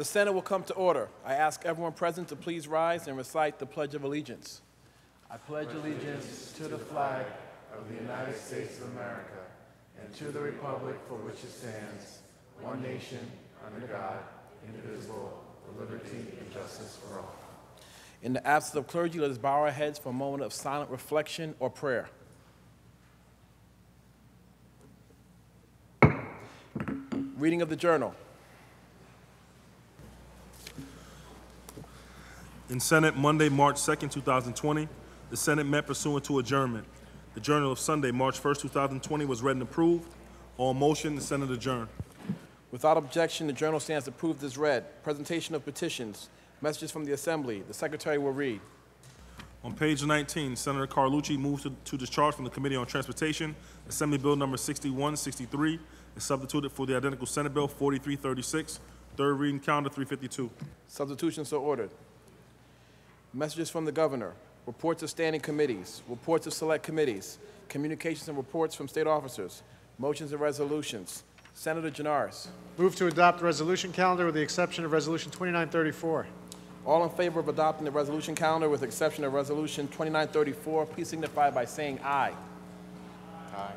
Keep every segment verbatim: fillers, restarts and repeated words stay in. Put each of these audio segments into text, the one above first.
The Senate will come to order. I ask everyone present to please rise and recite the Pledge of Allegiance. I pledge allegiance to the flag of the United States of America and to the republic for which it stands, one nation, under God, indivisible, with liberty and justice for all. In the absence of clergy, let us bow our heads for a moment of silent reflection or prayer. Reading of the journal. In Senate, Monday, March second, two thousand twenty, the Senate met pursuant to adjournment. The Journal of Sunday, March first, two thousand twenty was read and approved. On motion, the Senate adjourned. Without objection, the journal stands approved as read. Presentation of petitions. Messages from the Assembly. The Secretary will read. On page nineteen, Senator Carlucci moves to, to discharge from the Committee on Transportation Assembly Bill number sixty-one sixty-three and substituted for the identical Senate Bill forty-three thirty-six. Third reading calendar three fifty-two. Substitution so ordered. Messages from the Governor. Reports of standing committees. Reports of select committees. Communications and reports from state officers. Motions and resolutions. Senator Janaris. Move to adopt the resolution calendar with the exception of Resolution twenty-nine thirty-four. All in favor of adopting the resolution calendar with the exception of Resolution twenty-nine thirty-four, please signify by saying aye. Aye.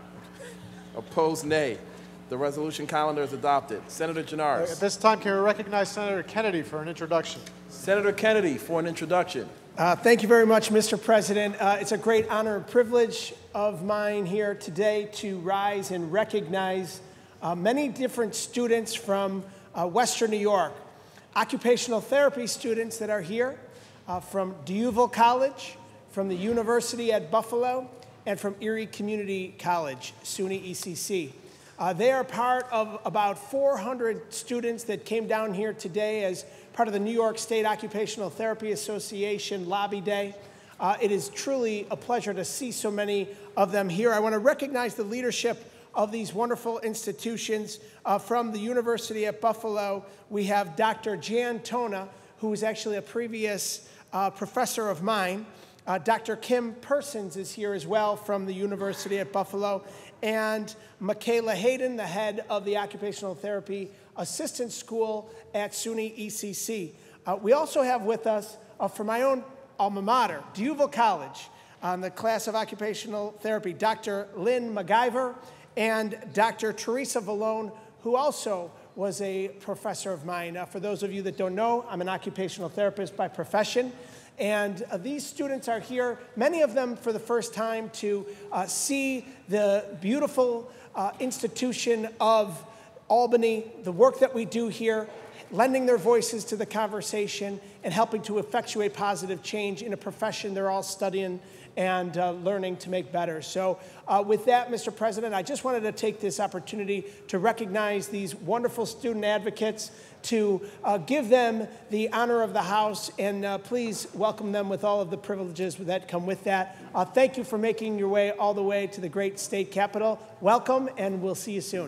Opposed, nay. The resolution calendar is adopted. Senator Janaris. At this time, can we recognize Senator Kennedy for an introduction? Senator Kennedy for an introduction. Uh, thank you very much, Mister President. Uh, it's a great honor and privilege of mine here today to rise and recognize uh, many different students from uh, Western New York. Occupational therapy students that are here uh, from D'Youville College, from the University at Buffalo, and from Erie Community College, SUNY E C C. Uh, they are part of about four hundred students that came down here today as part of the New York State Occupational Therapy Association Lobby Day. Uh, it is truly a pleasure to see so many of them here. I want to recognize the leadership of these wonderful institutions. Uh, from the University at Buffalo, we have Doctor Jan Tona, who is actually a previous uh, professor of mine. Uh, Doctor Kim Persons is here as well from the University at Buffalo. And Michaela Hayden, the head of the Occupational Therapy Assistant School at SUNY E C C. Uh, we also have with us, uh, from my own alma mater, D'Youville College, on the class of Occupational Therapy, Doctor Lynn MacGyver and Doctor Teresa Vallone, who also was a professor of mine. Uh, for those of you that don't know, I'm an occupational therapist by profession. And uh, these students are here, many of them for the first time, to uh, see the beautiful uh, institution of Albany, the work that we do here, lending their voices to the conversation and helping to effectuate positive change in a profession they're all studying and uh, learning to make better. So uh, with that, Mister President, I just wanted to take this opportunity to recognize these wonderful student advocates, to uh, give them the honor of the House, and uh, please welcome them with all of the privileges that come with that. Uh, thank you for making your way all the way to the great state capitol. Welcome, and we'll see you soon.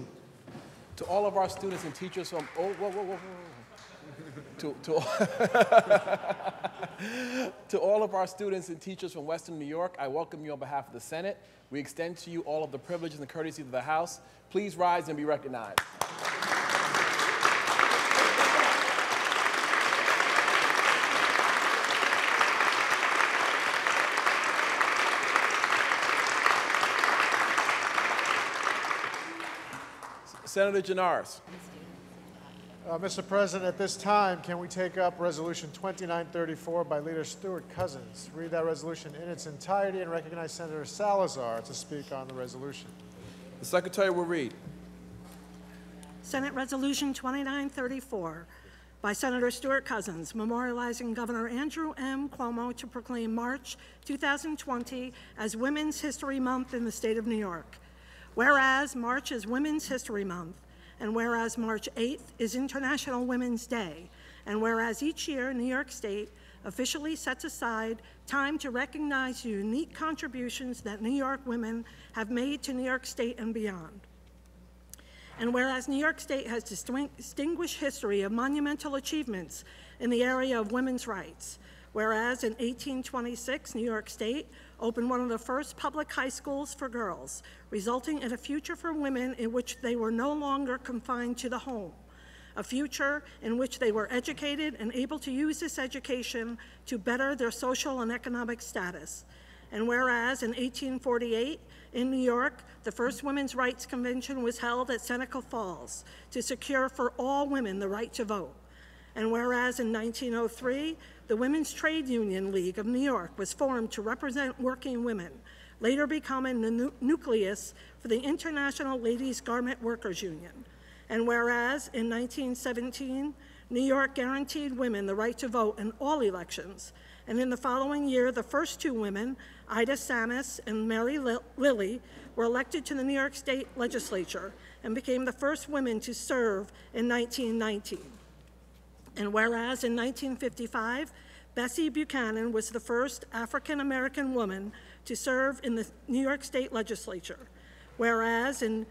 To all of our students and teachers from, oh, whoa, whoa, whoa, whoa. To, to, to all of our students and teachers from Western New York, I welcome you on behalf of the Senate. We extend to you all of the privileges and courtesies of the House. Please rise and be recognized. Senator Janaris. Uh, Mister President, at this time, can we take up Resolution twenty-nine thirty-four by Leader Stuart Cousins? Read that resolution in its entirety and recognize Senator Salazar to speak on the resolution. The Secretary will read. Senate Resolution twenty-nine thirty-four by Senator Stuart Cousins, memorializing Governor Andrew M. Cuomo to proclaim March two thousand twenty as Women's History Month in the state of New York. Whereas March is Women's History Month, and whereas March eighth is International Women's Day, and whereas each year New York State officially sets aside time to recognize the unique contributions that New York women have made to New York State and beyond. And whereas New York State has distinguished history of monumental achievements in the area of women's rights, whereas in eighteen twenty-six, New York State opened one of the first public high schools for girls, resulting in a future for women in which they were no longer confined to the home. a future in which they were educated and able to use this education to better their social and economic status. And whereas in eighteen forty-eight, in New York, the first Women's Rights Convention was held at Seneca Falls to secure for all women the right to vote. And whereas in nineteen oh three, the Women's Trade Union League of New York was formed to represent working women, later becoming the nu nucleus for the International Ladies Garment Workers Union. And whereas in nineteen seventeen, New York guaranteed women the right to vote in all elections, and in the following year, the first two women, Ida Samus and Mary Lilly, were elected to the New York State Legislature and became the first women to serve in nineteen nineteen. And whereas in nineteen fifty-five, Bessie Buchanan was the first African-American woman to serve in the New York State Legislature. Whereas in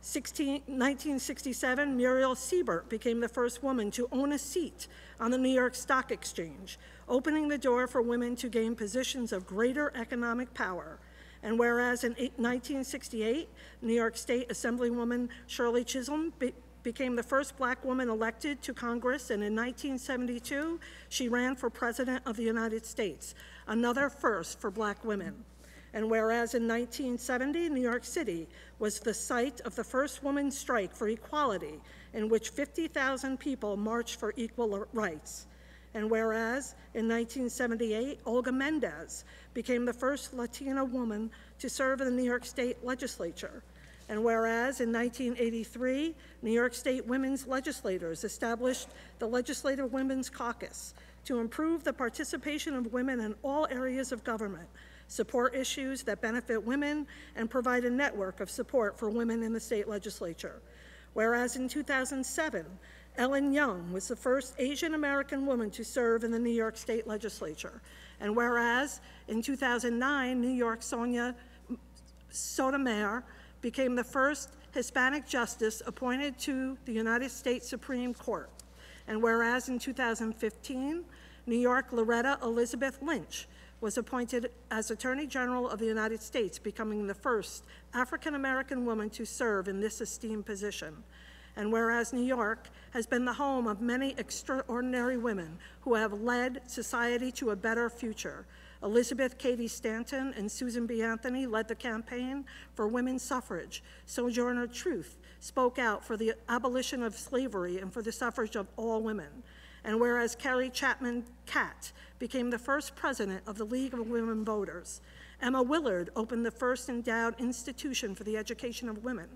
nineteen sixty-seven, Muriel Siebert became the first woman to own a seat on the New York Stock Exchange, opening the door for women to gain positions of greater economic power. And whereas in nineteen sixty-eight, New York State Assemblywoman Shirley Chisholm be became the first black woman elected to Congress, and in nineteen seventy-two, she ran for President of the United States, another first for black women. And whereas in nineteen seventy, New York City was the site of the first women's strike for equality, in which fifty thousand people marched for equal rights. And whereas in nineteen seventy-eight, Olga Mendez became the first Latina woman to serve in the New York State Legislature. And whereas in nineteen eighty-three, New York State women's legislators established the Legislative Women's Caucus to improve the participation of women in all areas of government, support issues that benefit women, and provide a network of support for women in the state legislature. Whereas in two thousand seven, Ellen Young was the first Asian American woman to serve in the New York State Legislature. And whereas in two thousand nine, New York Sonia Sotomayor became the first Hispanic justice appointed to the United States Supreme Court. And whereas in two thousand fifteen, New York Loretta Elizabeth Lynch was appointed as Attorney General of the United States, becoming the first African-American woman to serve in this esteemed position. And whereas New York has been the home of many extraordinary women who have led society to a better future, Elizabeth Cady Stanton and Susan B. Anthony led the campaign for women's suffrage. Sojourner Truth spoke out for the abolition of slavery and for the suffrage of all women. And whereas Carrie Chapman Catt became the first president of the League of Women Voters, Emma Willard opened the first endowed institution for the education of women.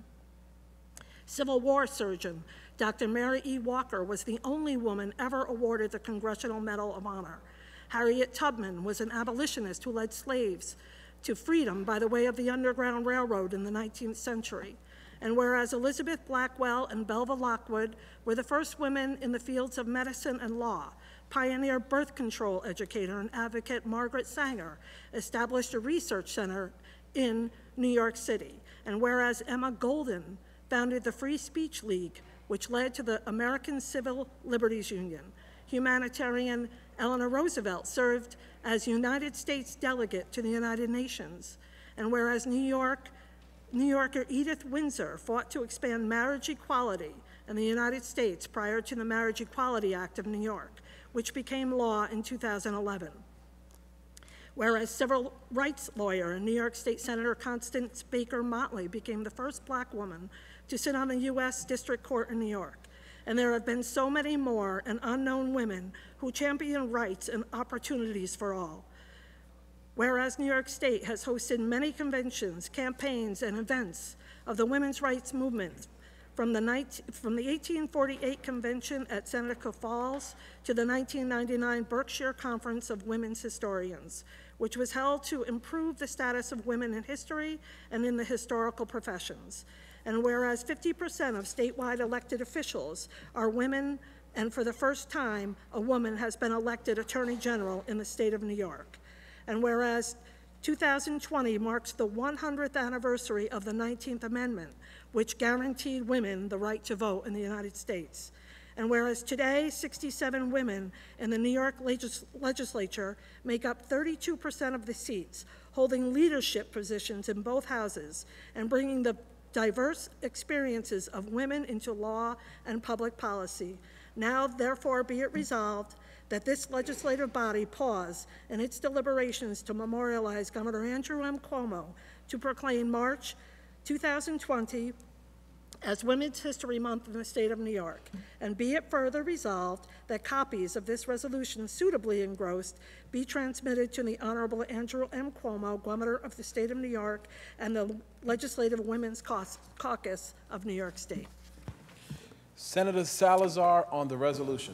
Civil War surgeon Doctor Mary E. Walker was the only woman ever awarded the Congressional Medal of Honor. Harriet Tubman was an abolitionist who led slaves to freedom by the way of the Underground Railroad in the nineteenth century. And whereas Elizabeth Blackwell and Belva Lockwood were the first women in the fields of medicine and law, pioneer birth control educator and advocate Margaret Sanger established a research center in New York City. And whereas Emma Golden founded the Free Speech League, which led to the American Civil Liberties Union. Humanitarian Eleanor Roosevelt served as United States delegate to the United Nations. And whereas New York, New Yorker Edith Windsor fought to expand marriage equality in the United States prior to the Marriage Equality Act of New York, which became law in two thousand eleven. Whereas civil rights lawyer and New York State Senator Constance Baker Motley became the first black woman to sit on the U S District Court in New York. And there have been so many more and unknown women who champion rights and opportunities for all. Whereas New York State has hosted many conventions, campaigns, and events of the women's rights movement, from the, nineteen, from the eighteen forty-eight convention at Seneca Falls to the nineteen ninety-nine Berkshire Conference of Women's Historians, which was held to improve the status of women in history and in the historical professions. And whereas fifty percent of statewide elected officials are women, and for the first time, a woman has been elected Attorney General in the state of New York. And whereas two thousand twenty marks the one hundredth anniversary of the nineteenth Amendment, which guaranteed women the right to vote in the United States. And whereas today, sixty-seven women in the New York legis legislature make up thirty-two percent of the seats, holding leadership positions in both houses and bringing the diverse experiences of women into law and public policy. Now, therefore, be it resolved that this legislative body pause in its deliberations to memorialize Governor Andrew M. Cuomo to proclaim March two thousand twenty as Women's History Month in the state of New York. And be it further resolved that copies of this resolution suitably engrossed be transmitted to the Honorable Andrew M. Cuomo, Governor of the state of New York, and the Legislative Women's Caucus of New York State. Senator Salazar on the resolution.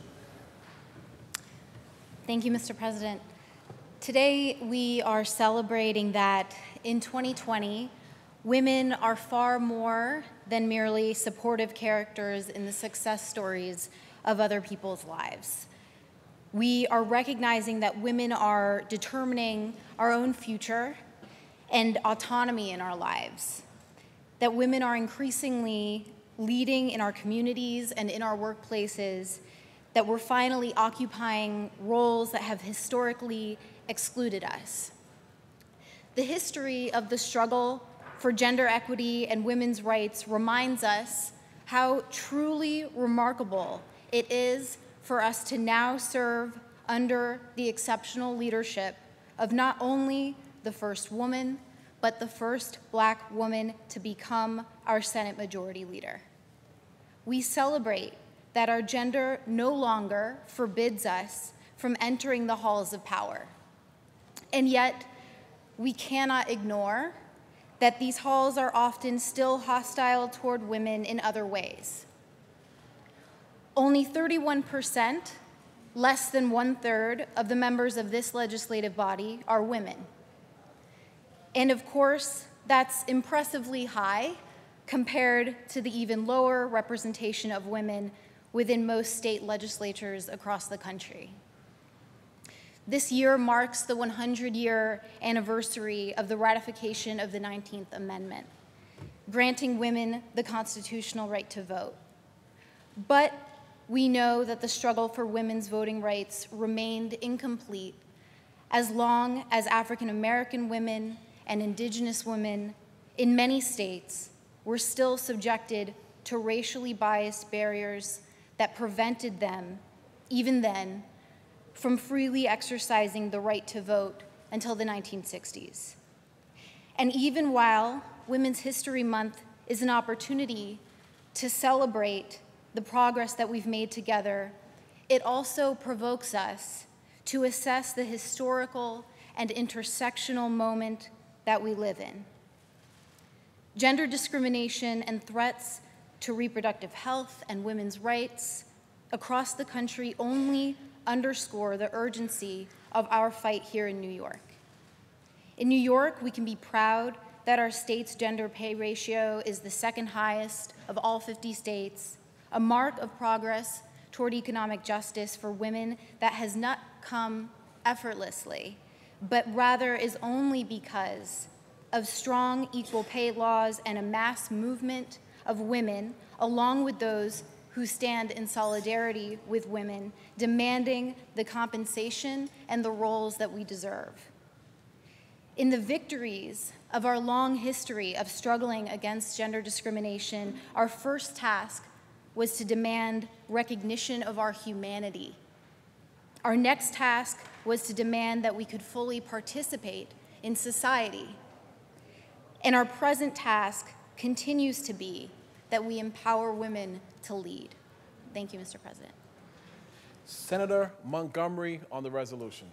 Thank you, Mister President. Today, we are celebrating that in twenty twenty, women are far more than merely supportive characters in the success stories of other people's lives. We are recognizing that women are determining our own future and autonomy in our lives, that women are increasingly leading in our communities and in our workplaces, that we're finally occupying roles that have historically excluded us. The history of the struggle for gender equity and women's rights reminds us how truly remarkable it is for us to now serve under the exceptional leadership of not only the first woman, but the first Black woman to become our Senate Majority Leader. We celebrate that our gender no longer forbids us from entering the halls of power. And yet, we cannot ignore that these halls are often still hostile toward women in other ways. Only thirty-one percent, less than one-third, of the members of this legislative body are women. And of course, that's impressively high compared to the even lower representation of women within most state legislatures across the country. This year marks the one hundred year anniversary of the ratification of the nineteenth Amendment, granting women the constitutional right to vote. But we know that the struggle for women's voting rights remained incomplete as long as African American women and Indigenous women in many states were still subjected to racially biased barriers that prevented them, even then, from freely exercising the right to vote until the nineteen sixties. And even while Women's History Month is an opportunity to celebrate the progress that we've made together, it also provokes us to assess the historical and intersectional moment that we live in. Gender discrimination and threats to reproductive health and women's rights across the country only underscore the urgency of our fight here in New York. In New York, we can be proud that our state's gender pay ratio is the second highest of all fifty states, a mark of progress toward economic justice for women that has not come effortlessly, but rather is only because of strong equal pay laws and a mass movement of women, along with those who stand in solidarity with women, demanding the compensation and the roles that we deserve. In the victories of our long history of struggling against gender discrimination, our first task was to demand recognition of our humanity. Our next task was to demand that we could fully participate in society. And our present task continues to be that we empower women to lead. Thank you, Mister President. Senator Montgomery on the resolution.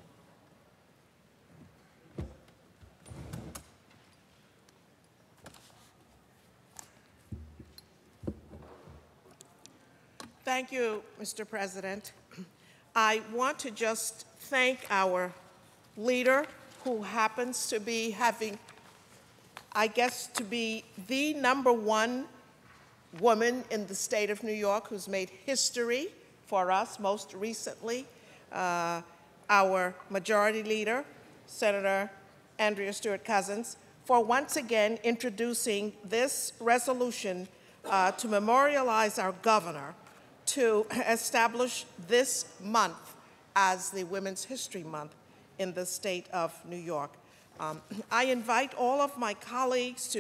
Thank you, Mister President. I want to just thank our leader, who happens to be having, I guess, to be the number one woman in the state of New York who's made history for us most recently, uh, our majority leader, Senator Andrea Stewart Cousins, for once again introducing this resolution uh, to memorialize our governor to establish this month as the Women's History Month in the state of New York. Um, I invite all of my colleagues to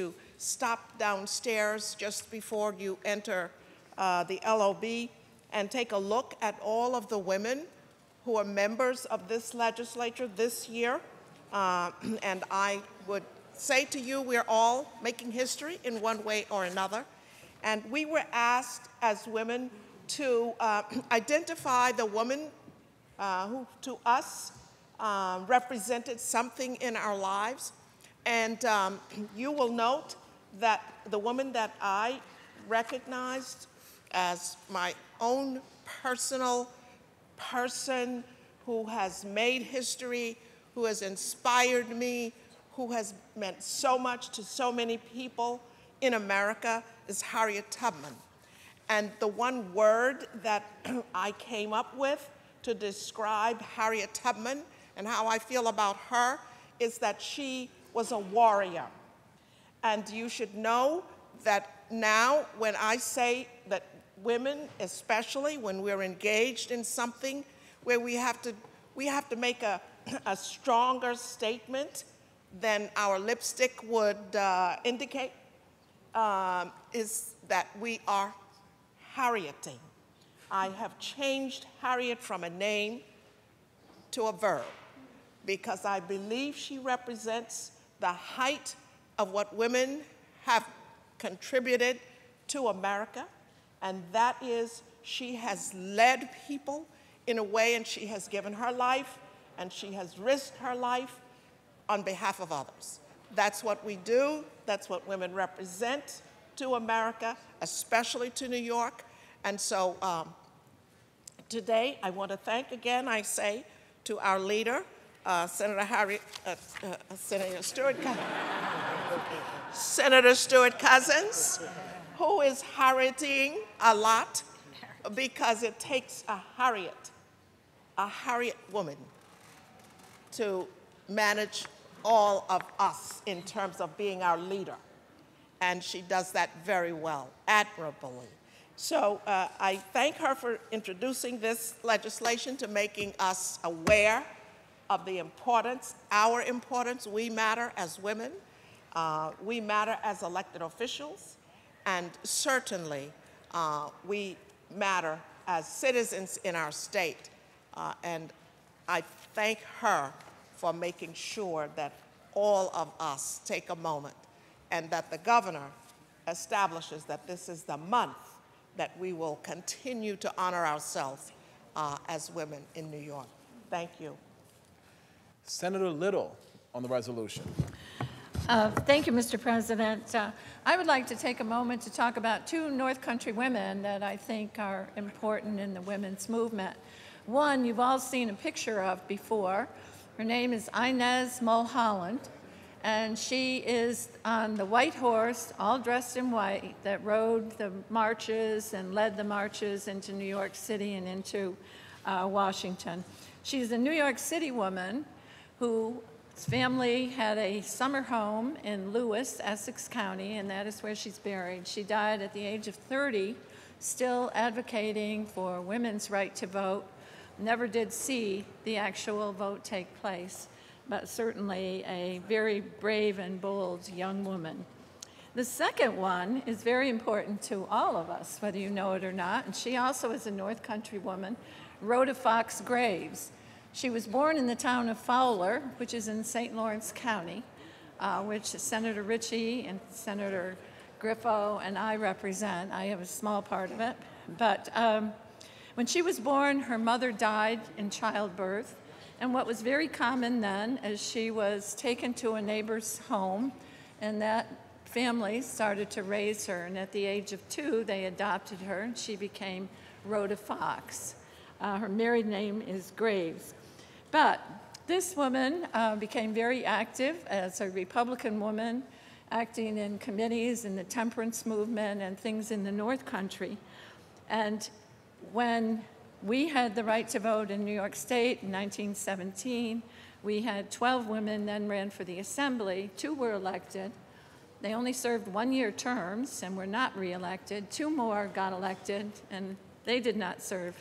stop downstairs just before you enter uh, the L O B and take a look at all of the women who are members of this legislature this year. Uh, and I would say to you, we're all making history in one way or another. And we were asked as women to uh, identify the woman uh, who, to us, uh, represented something in our lives. And um, you will note that the woman that I recognized as my own personal person who has made history, who has inspired me, who has meant so much to so many people in America is Harriet Tubman. And the one word that I came up with to describe Harriet Tubman and how I feel about her is that she was a warrior. And you should know that now when I say that women, especially when we're engaged in something where we have to, we have to make a, a stronger statement than our lipstick would uh, indicate, um, is that we are Harrieting. I have changed Harriet from a name to a verb because I believe she represents the height of what women have contributed to America, and that is she has led people in a way, and she has given her life, and she has risked her life on behalf of others. That's what we do. That's what women represent to America, especially to New York. And so um, today, I want to thank again, I say, to our leader, uh, Senator Harry, uh, uh, Senator Stuart, Senator Stuart Cousins, who is Harrieting a lot because it takes a Harriet, a Harriet woman, to manage all of us in terms of being our leader. And she does that very well, admirably. So uh, I thank her for introducing this legislation to making us aware of the importance, our importance. We matter as women. Uh, we matter as elected officials. And certainly, uh, we matter as citizens in our state. Uh, and I thank her for making sure that all of us take a moment and that the governor establishes that this is the month that we will continue to honor ourselves uh, as women in New York. Thank you. Senator Little on the resolution. Uh, thank you, Mister President. Uh, I would like to take a moment to talk about two North Country women that I think are important in the women's movement. One you've all seen a picture of before. Her name is Inez Mulholland, and she is on the white horse, all dressed in white, that rode the marches and led the marches into New York City and into uh, Washington. She's a New York City woman whose family had a summer home in Lewis, Essex County, and that is where she's buried. She died at the age of thirty, still advocating for women's right to vote. Never did see the actual vote take place, but certainly a very brave and bold young woman. The second one is very important to all of us, whether you know it or not, and she also is a North Country woman, Rhoda Fox Graves. She was born in the town of Fowler, which is in Saint Lawrence County, uh, which Senator Ritchie and Senator Griffo and I represent. I have a small part of it. But um, when she was born, her mother died in childbirth. And what was very common then is she was taken to a neighbor's home, and that family started to raise her. And at the age of two, they adopted her, and she became Rhoda Fox. Uh, her married name is Graves. But this woman uh, became very active as a Republican woman, acting in committees in the temperance movement and things in the North Country. And when we had the right to vote in New York State in nineteen seventeen, we had twelve women then ran for the Assembly. Two were elected. They only served one-year terms and were not reelected. Two more got elected, and they did not serve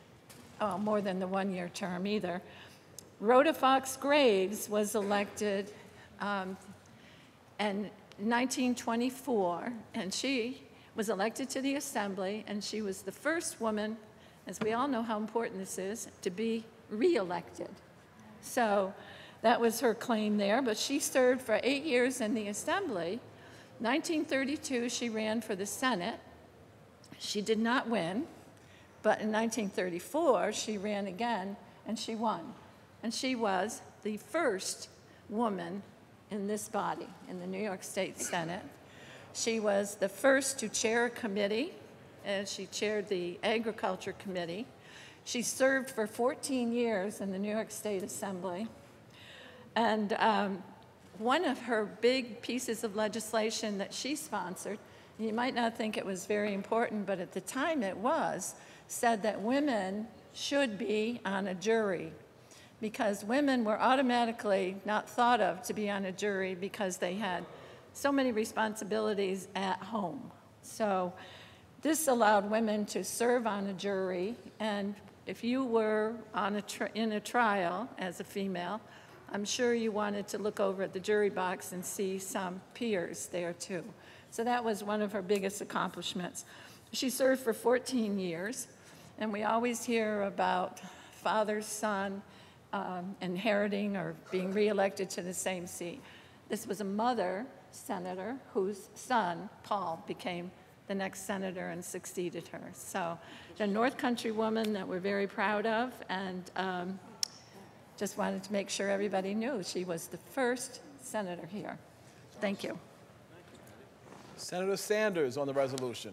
oh, more than the one-year term either. Rhoda Fox Graves was elected, um, and in nineteen twenty-four, and she was elected to the Assembly, and she was the first woman, as we all know how important this is, to be re-elected. So that was her claim there, but she served for eight years in the Assembly. nineteen thirty-two, she ran for the Senate. She did not win, but in nineteen thirty-four, she ran again, and she won. And she was the first woman in this body, in the New York State Senate. She was the first to chair a committee, and she chaired the Agriculture Committee. She served for fourteen years in the New York State Assembly. And um, one of her big pieces of legislation that she sponsored, you might not think it was very important, but at the time it was, said that women should be on a jury, because women were automatically not thought of to be on a jury because they had so many responsibilities at home. So this allowed women to serve on a jury, and if you were on a tri- in a trial as a female, I'm sure you wanted to look over at the jury box and see some peers there too. So that was one of her biggest accomplishments. She served for fourteen years, and we always hear about father, son, um, inheriting or being reelected to the same seat. This was a mother senator whose son, Paul, became the next senator and succeeded her. So the North Country woman that we're very proud of, and um, just wanted to make sure everybody knew she was the first senator here. Thank you. Senator Sanders on the resolution.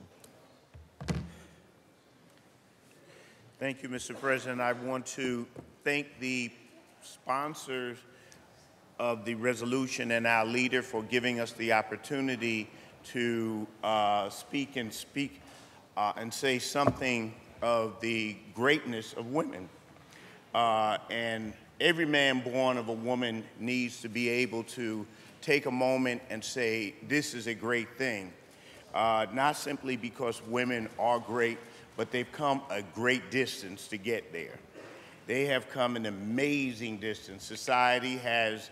Thank you, Mister President. I want to thank the sponsors of the resolution and our leader for giving us the opportunity to uh, speak and speak uh, and say something of the greatness of women. Uh, and every man born of a woman needs to be able to take a moment and say, this is a great thing. Uh, not simply because women are great, but they've come a great distance to get there. They have come an amazing distance. Society has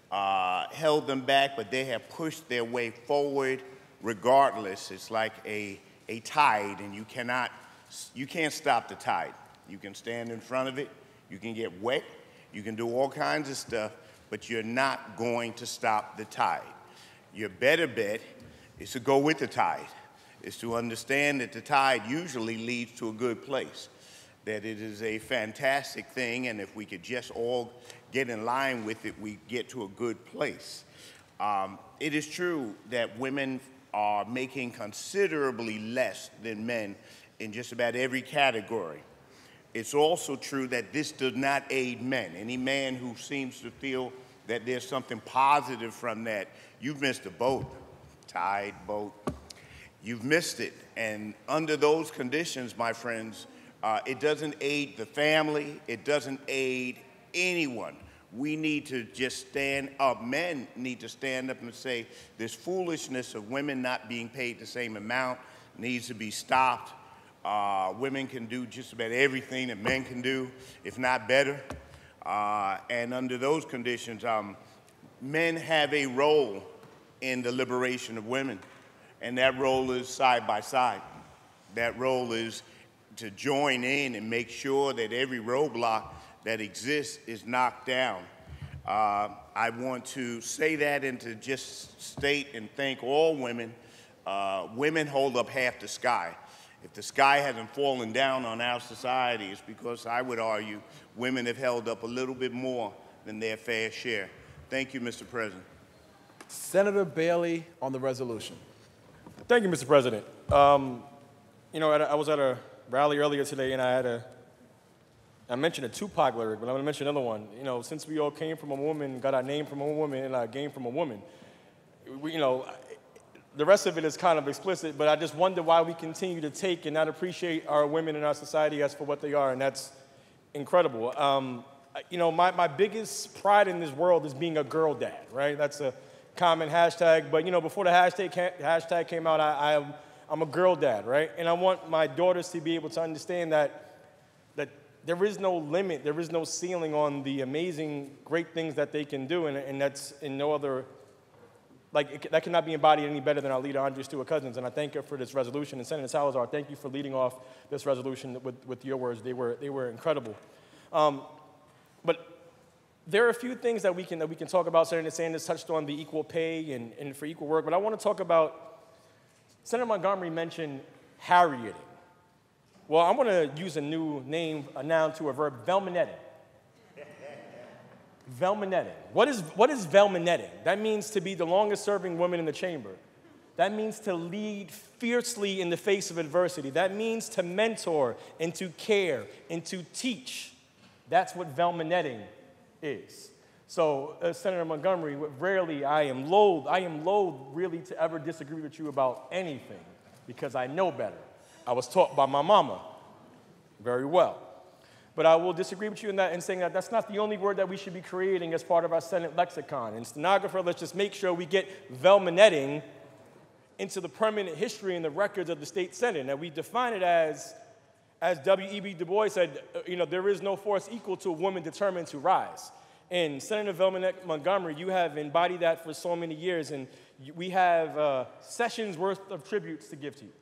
uh, held them back, but they have pushed their way forward regardless. It's like a, a tide, and you cannot, you can't stop the tide. You can stand in front of it, you can get wet, you can do all kinds of stuff, but you're not going to stop the tide. Your better bet is to go with the tide, is to understand that the tide usually leads to a good place, that it is a fantastic thing, and if we could just all get in line with it, we get to a good place. Um, it is true that women are making considerably less than men in just about every category. It's also true that this does not aid men. Any man who seems to feel that there's something positive from that, you've missed a boat, tide, boat. You've missed it. And under those conditions, my friends, uh, it doesn't aid the family. It doesn't aid anyone. We need to just stand up. Men need to stand up and say, this foolishness of women not being paid the same amount needs to be stopped. Uh, women can do just about everything that men can do, if not better. Uh, and under those conditions, um, men have a role in the liberation of women. And that role is side by side. That role is to join in and make sure that every roadblock that exists is knocked down. Uh, I want to say that and to just state and thank all women. Uh, women hold up half the sky. If the sky hasn't fallen down on our society, it's because I would argue women have held up a little bit more than their fair share. Thank you, Mister President. Senator Bailey on the resolution. Thank you, Mister President. Um, you know, I was at a rally earlier today, and I had a, I mentioned a Tupac lyric, but I'm going to mention another one. You know, since we all came from a woman, got our name from a woman, and our game from a woman, we, you know, the rest of it is kind of explicit, but I just wonder why we continue to take and not appreciate our women in our society as for what they are, and that's incredible. Um, you know, my, my biggest pride in this world is being a girl dad, right? That's a common hashtag, but you know, before the hashtag, hashtag came out, I, I, I'm a girl dad, right? And I want my daughters to be able to understand that, that there is no limit, there is no ceiling on the amazing, great things that they can do, and, and that's in no other like, it, that cannot be embodied any better than our leader, Andrea Stewart-Cousins, and I thank her for this resolution. And Senator Salazar, thank you for leading off this resolution with, with your words. They were, they were incredible. Um, but there are a few things that we can, that we can talk about. Senator Sanders touched on the equal pay and, and for equal work, but I want to talk about, Senator Montgomery mentioned Harrieting. Well, I'm going to use a new name, a noun to a verb, Velmanetting. Velmanetting. What is, what is Velmanetting? That means to be the longest serving woman in the chamber. That means to lead fiercely in the face of adversity. That means to mentor and to care and to teach. That's what Velmanetting is. So, uh, Senator Montgomery, rarely I am loath, I am loath really to ever disagree with you about anything because I know better. I was taught by my mama very well. But I will disagree with you in that in saying that that's not the only word that we should be creating as part of our Senate lexicon. And stenographer, let's just make sure we get Velmanetting into the permanent history and the records of the state Senate. And we define it as, as W E B Du Bois said, you know, there is no force equal to a woman determined to rise. And Senator Velma Montgomery, you have embodied that for so many years, and we have uh, sessions worth of tributes to give to you.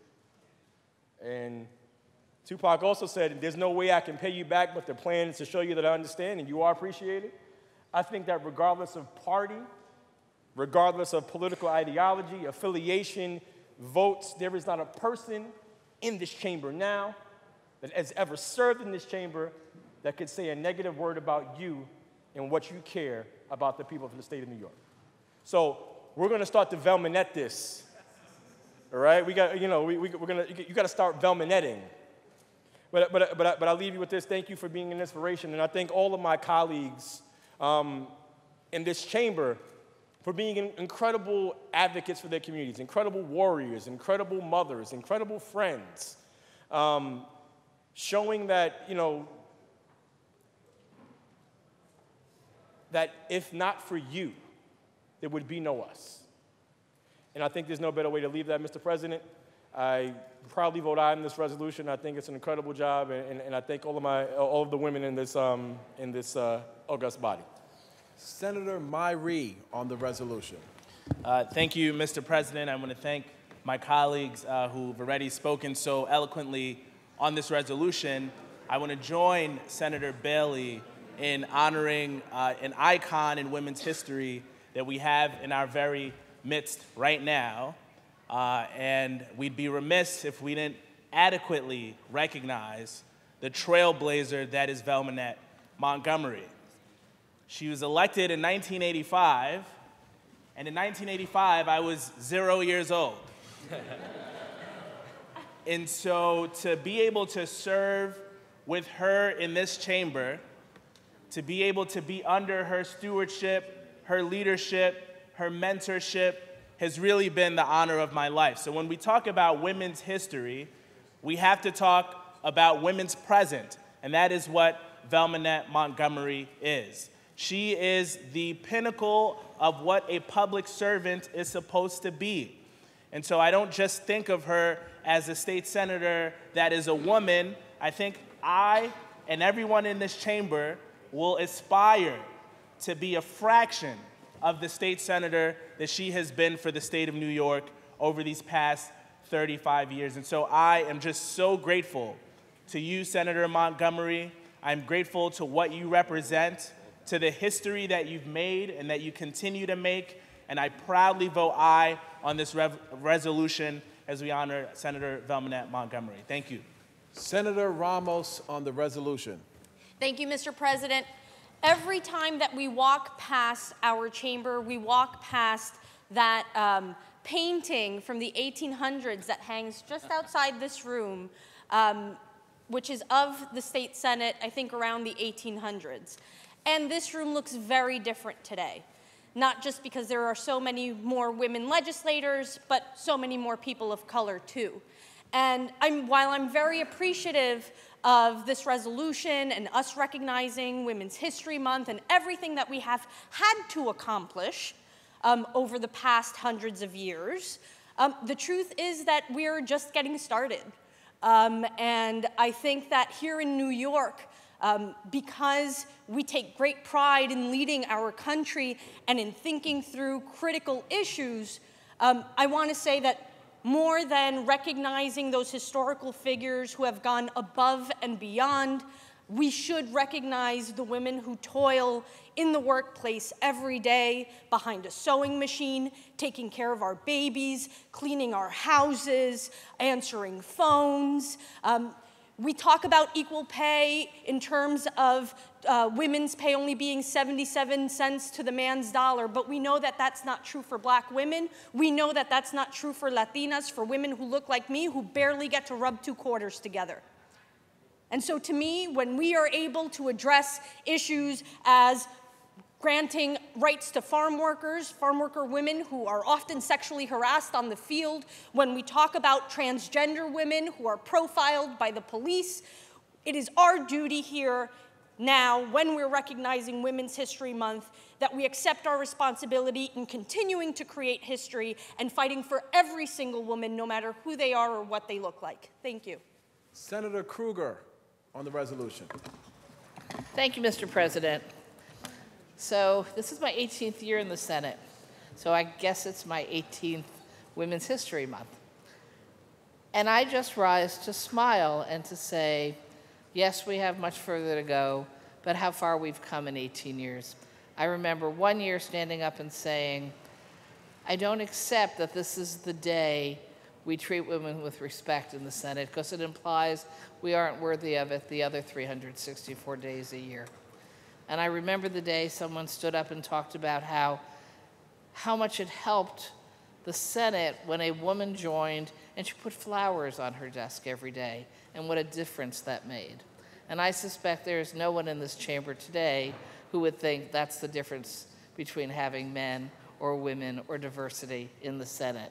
And Tupac also said, there's no way I can pay you back, but the plan is to show you that I understand and you are appreciated. I think that regardless of party, regardless of political ideology, affiliation, votes, there is not a person in this chamber now that has ever served in this chamber that could say a negative word about you and what you care about the people of the state of New York. So we're going to start to Velmanet this, all right? We got, you know, we, we, we're going to, you got to start Velmanetting. But, but, but, but I'll leave you with this. Thank you for being an inspiration. And I thank all of my colleagues um, in this chamber for being incredible advocates for their communities, incredible warriors, incredible mothers, incredible friends, um, showing that, you know, that if not for you, there would be no us. And I think there's no better way to leave that, Mister President. I proudly vote aye on this resolution. I think it's an incredible job, and, and, and I thank all of, my, all of the women in this, um, in this uh, august body. Senator Myrie on the resolution. Uh, thank you, Mister President. I want to thank my colleagues uh, who've already spoken so eloquently on this resolution. I want to join Senator Bailey in honoring uh, an icon in women's history that we have in our very midst right now. Uh, and we'd be remiss if we didn't adequately recognize the trailblazer that is Velmanette Montgomery. She was elected in nineteen eighty-five, and in nineteen eighty-five, I was zero years old. And so to be able to serve with her in this chamber, to be able to be under her stewardship, her leadership, her mentorship, has really been the honor of my life. So when we talk about women's history, we have to talk about women's present, and that is what Velmanette Montgomery is. She is the pinnacle of what a public servant is supposed to be. And so I don't just think of her as a state senator that is a woman. I think I and everyone in this chamber will aspire to be a fraction of the state senator that she has been for the state of New York over these past thirty-five years. And so I am just so grateful to you, Senator Montgomery. I'm grateful to what you represent, to the history that you've made and that you continue to make. And I proudly vote aye on this rev resolution as we honor Senator Velmanette Montgomery. Thank you. Senator Ramos on the resolution. Thank you, Mister President. Every time that we walk past our chamber, we walk past that um, painting from the eighteen hundreds that hangs just outside this room, um, which is of the state Senate, I think around the eighteen hundreds. And this room looks very different today, not just because there are so many more women legislators, but so many more people of color too. And I'm, while I'm very appreciative of this resolution and us recognizing Women's History Month and everything that we have had to accomplish um, over the past hundreds of years, um, the truth is that we're just getting started. Um, and I think that here in New York, um, because we take great pride in leading our country and in thinking through critical issues, um, I want to say that more than recognizing those historical figures who have gone above and beyond, we should recognize the women who toil in the workplace every day behind a sewing machine, taking care of our babies, cleaning our houses, answering phones. Um, we talk about equal pay in terms of uh, women's pay only being seventy-seven cents to the man's dollar, but we know that that's not true for black women. We know that that's not true for Latinas, for women who look like me, who barely get to rub two quarters together. And so to me, when we are able to address issues as granting rights to farm workers, farm worker women who are often sexually harassed on the field, when we talk about transgender women who are profiled by the police, it is our duty here now, when we're recognizing Women's History Month, that we accept our responsibility in continuing to create history and fighting for every single woman, no matter who they are or what they look like. Thank you. Senator Krueger on the resolution. Thank you, Mister President. So this is my eighteenth year in the Senate, so I guess it's my eighteenth Women's History Month. And I just rise to smile and to say, yes, we have much further to go, but how far we've come in eighteen years. I remember one year standing up and saying, I don't accept that this is the day we treat women with respect in the Senate, because it implies we aren't worthy of it the other three hundred sixty-four days a year. And I remember the day someone stood up and talked about how, how much it helped the Senate when a woman joined and she put flowers on her desk every day, and what a difference that made. And I suspect there is no one in this chamber today who would think that's the difference between having men or women or diversity in the Senate.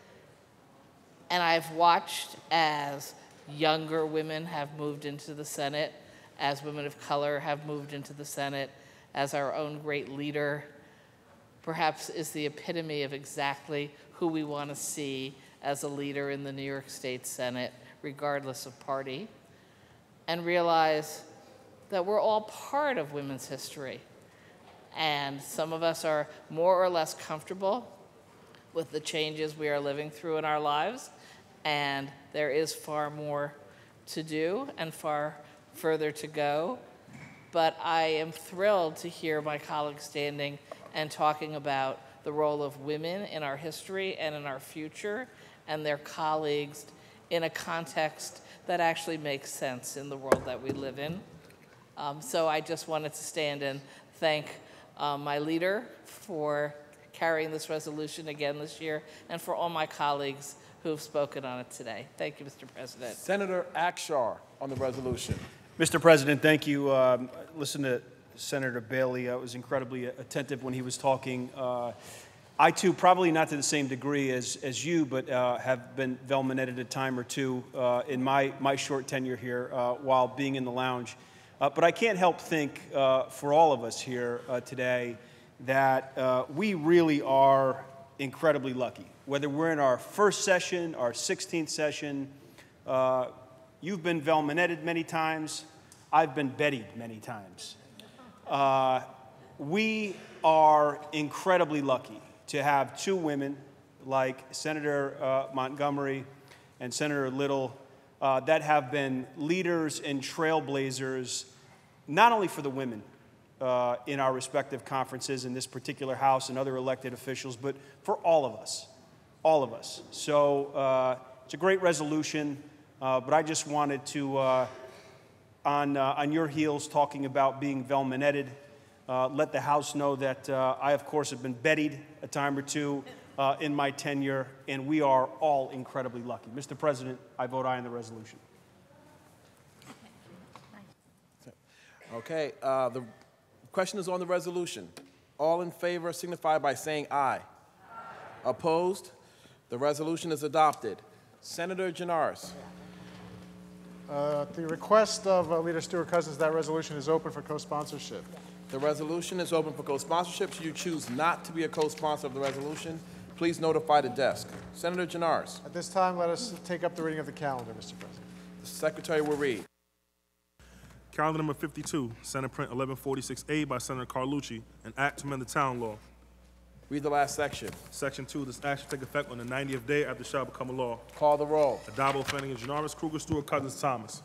And I've watched as younger women have moved into the Senate, as women of color have moved into the Senate, as our own great leader perhaps is the epitome of exactly who we want to see as a leader in the New York State Senate, regardless of party, and realize that we're all part of women's history. And some of us are more or less comfortable with the changes we are living through in our lives, and there is far more to do and far further to go. But I am thrilled to hear my colleagues standing and talking about the role of women in our history and in our future, and their colleagues in a context that actually makes sense in the world that we live in. Um, so I just wanted to stand and thank uh, my leader for carrying this resolution again this year, and for all my colleagues who have spoken on it today. Thank you, Mister President. Senator Akshar on the resolution. Mister President, thank you. Um, listen to Senator Bailey. I was incredibly attentive when he was talking. Uh, I, too, probably not to the same degree as, as you, but uh, have been Velmanetted a time or two uh, in my, my short tenure here uh, while being in the lounge. Uh, but I can't help think uh, for all of us here uh, today that uh, we really are incredibly lucky. Whether we're in our first session, our sixteenth session, uh, you've been Velmanetted many times, I've been Bettied many times. Uh, we are incredibly lucky to have two women like Senator uh, Montgomery and Senator Little uh, that have been leaders and trailblazers, not only for the women uh, in our respective conferences in this particular House and other elected officials, but for all of us, all of us. So uh, it's a great resolution, uh, but I just wanted to, uh, on, uh, on your heels, talking about being Velmanetted, Uh, let the House know that uh, I, of course, have been Bettied a time or two uh, in my tenure, and we are all incredibly lucky. Mister President, I vote aye on the resolution. Okay, uh, the question is on the resolution. All in favor signify by saying aye. Aye. Opposed? The resolution is adopted. Senator Janaris. Uh, at the request of uh, Leader Stewart-Cousins, that resolution is open for co-sponsorship. The resolution is open for co-sponsorship. Should you choose not to be a co-sponsor of the resolution, please notify the desk. Senator Janaris. At this time, let us take up the reading of the calendar, Mister President. The Secretary will read. Calendar number fifty-two, Senate Print eleven forty-six A by Senator Carlucci, an act to amend the town law. Read the last section. Section two, this act shall take effect on the ninetieth day after it shall become a law. Call the roll. Adabo, Flanagan, Janoris, Kruger, Stewart, Cousins, Thomas.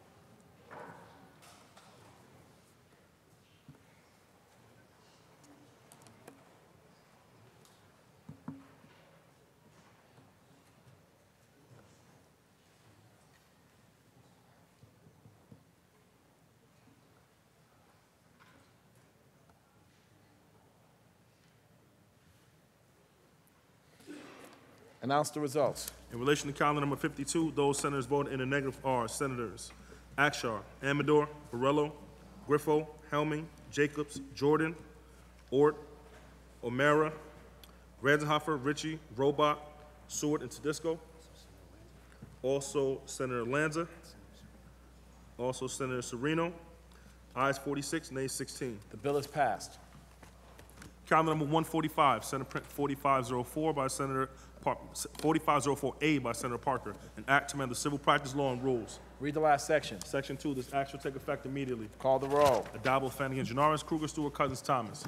Announce the results. In relation to calendar number fifty-two, those senators voting in the negative are Senators Akshar, Amador, Borrello, Griffo, Helming, Jacobs, Jordan, Ort, O'Mara, Ranzenhofer, Ritchie, Robach, Seward, and Tedisco. Also Senator Lanza. Also Senator Serino. Ayes forty-six, nays sixteen. The bill is passed. Calendar number one forty-five, Senate Print forty-five oh four by Senator Par- forty-five oh four A by Senator Parker, an act to amend the civil practice law and rules. Read the last section. Section two, this act shall take effect immediately. Call the roll. Adabo, Flanagan, Janoris, Kruger, Stewart, Cousins, Thomas.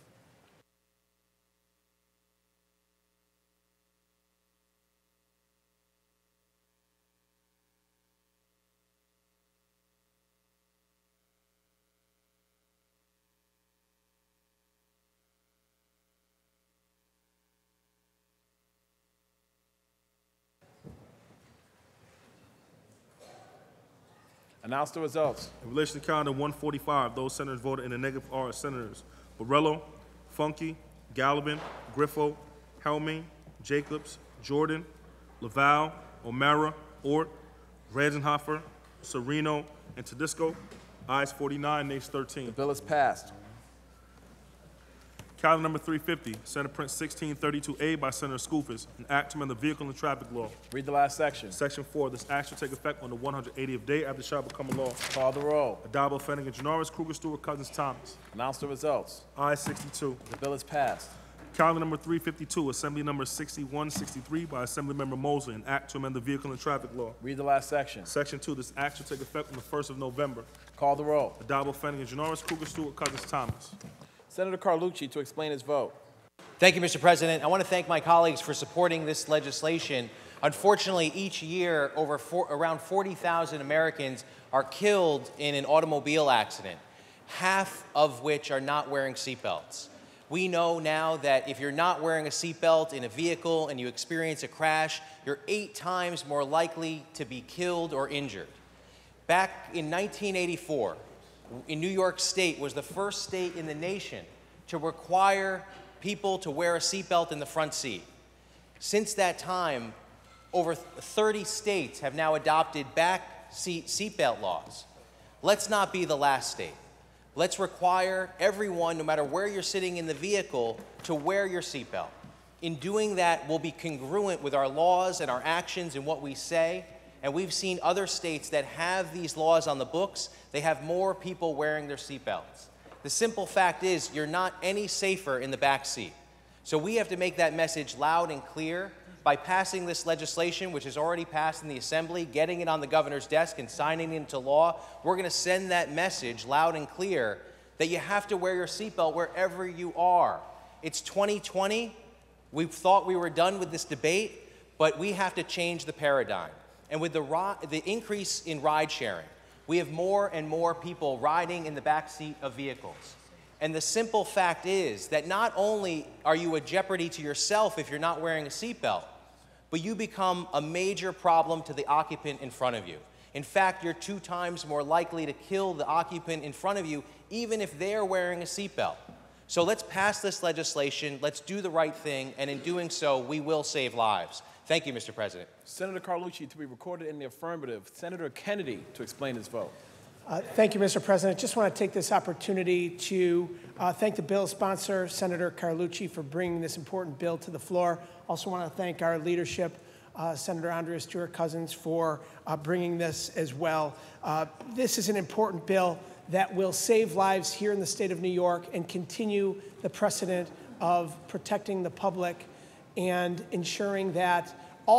Announce the results. In relation to calendar one forty-five, those senators voted in the negative are Senators Borrello, Funky, Gallivan, Griffo, Helming, Jacobs, Jordan, Laval, O'Mara, Ort, Ranzenhofer, Serino, and Tedisco. Ayes forty-nine, nays thirteen. The bill is passed. Calendar number three fifty, Senate Print sixteen thirty-two A by Senator Skoufis, an act to amend the vehicle and traffic law. Read the last section. Section four, this act shall take effect on the one hundred eightieth day after it shall become a law. Call the roll. Adabo, Flanagan, Janoris, Kruger, Stewart, Cousins, Thomas. Announce the results. Ayes sixty-two. The bill is passed. Calendar number three fifty-two, Assembly number sixty-one sixty-three by Assemblymember Mosley, an act to amend the vehicle and traffic law. Read the last section. Section two, this act shall take effect on the first of November. Call the roll. Adabo, Flanagan, Janoris, Kruger, Stewart, Cousins, Thomas. Senator Carlucci to explain his vote. Thank you, Mister President. I want to thank my colleagues for supporting this legislation. Unfortunately, each year, over four, around forty thousand Americans are killed in an automobile accident, half of which are not wearing seatbelts. We know now that if you're not wearing a seatbelt in a vehicle and you experience a crash, you're eight times more likely to be killed or injured. Back in nineteen eighty-four, in New York State was the first state in the nation to require people to wear a seatbelt in the front seat. Since that time, over thirty states have now adopted back seat seatbelt laws. Let's not be the last state. Let's require everyone, no matter where you're sitting in the vehicle, to wear your seatbelt. In doing that, we'll be congruent with our laws and our actions and what we say. And we've seen other states that have these laws on the books, they have more people wearing their seatbelts. The simple fact is, you're not any safer in the back seat. So we have to make that message loud and clear by passing this legislation, which is already passed in the Assembly, getting it on the governor's desk and signing it into law. We're going to send that message loud and clear that you have to wear your seatbelt wherever you are. It's twenty twenty. We thought we were done with this debate, but we have to change the paradigm. And with the, ri the increase in ride sharing, we have more and more people riding in the back seat of vehicles. And the simple fact is that not only are you a jeopardy to yourself if you're not wearing a seatbelt, but you become a major problem to the occupant in front of you. In fact, you're two times more likely to kill the occupant in front of you, even if they're wearing a seatbelt. So let's pass this legislation, let's do the right thing, and in doing so, we will save lives. Thank you, Mister President. Senator Carlucci to be recorded in the affirmative. Senator Kennedy to explain his vote. Uh, thank you, Mister President. Just want to take this opportunity to uh, thank the bill sponsor, Senator Carlucci, for bringing this important bill to the floor. Also want to thank our leadership, uh, Senator Andrea Stewart Cousins, for uh, bringing this as well. Uh, this is an important bill that will save lives here in the state of New York and continue the precedent of protecting the public and ensuring that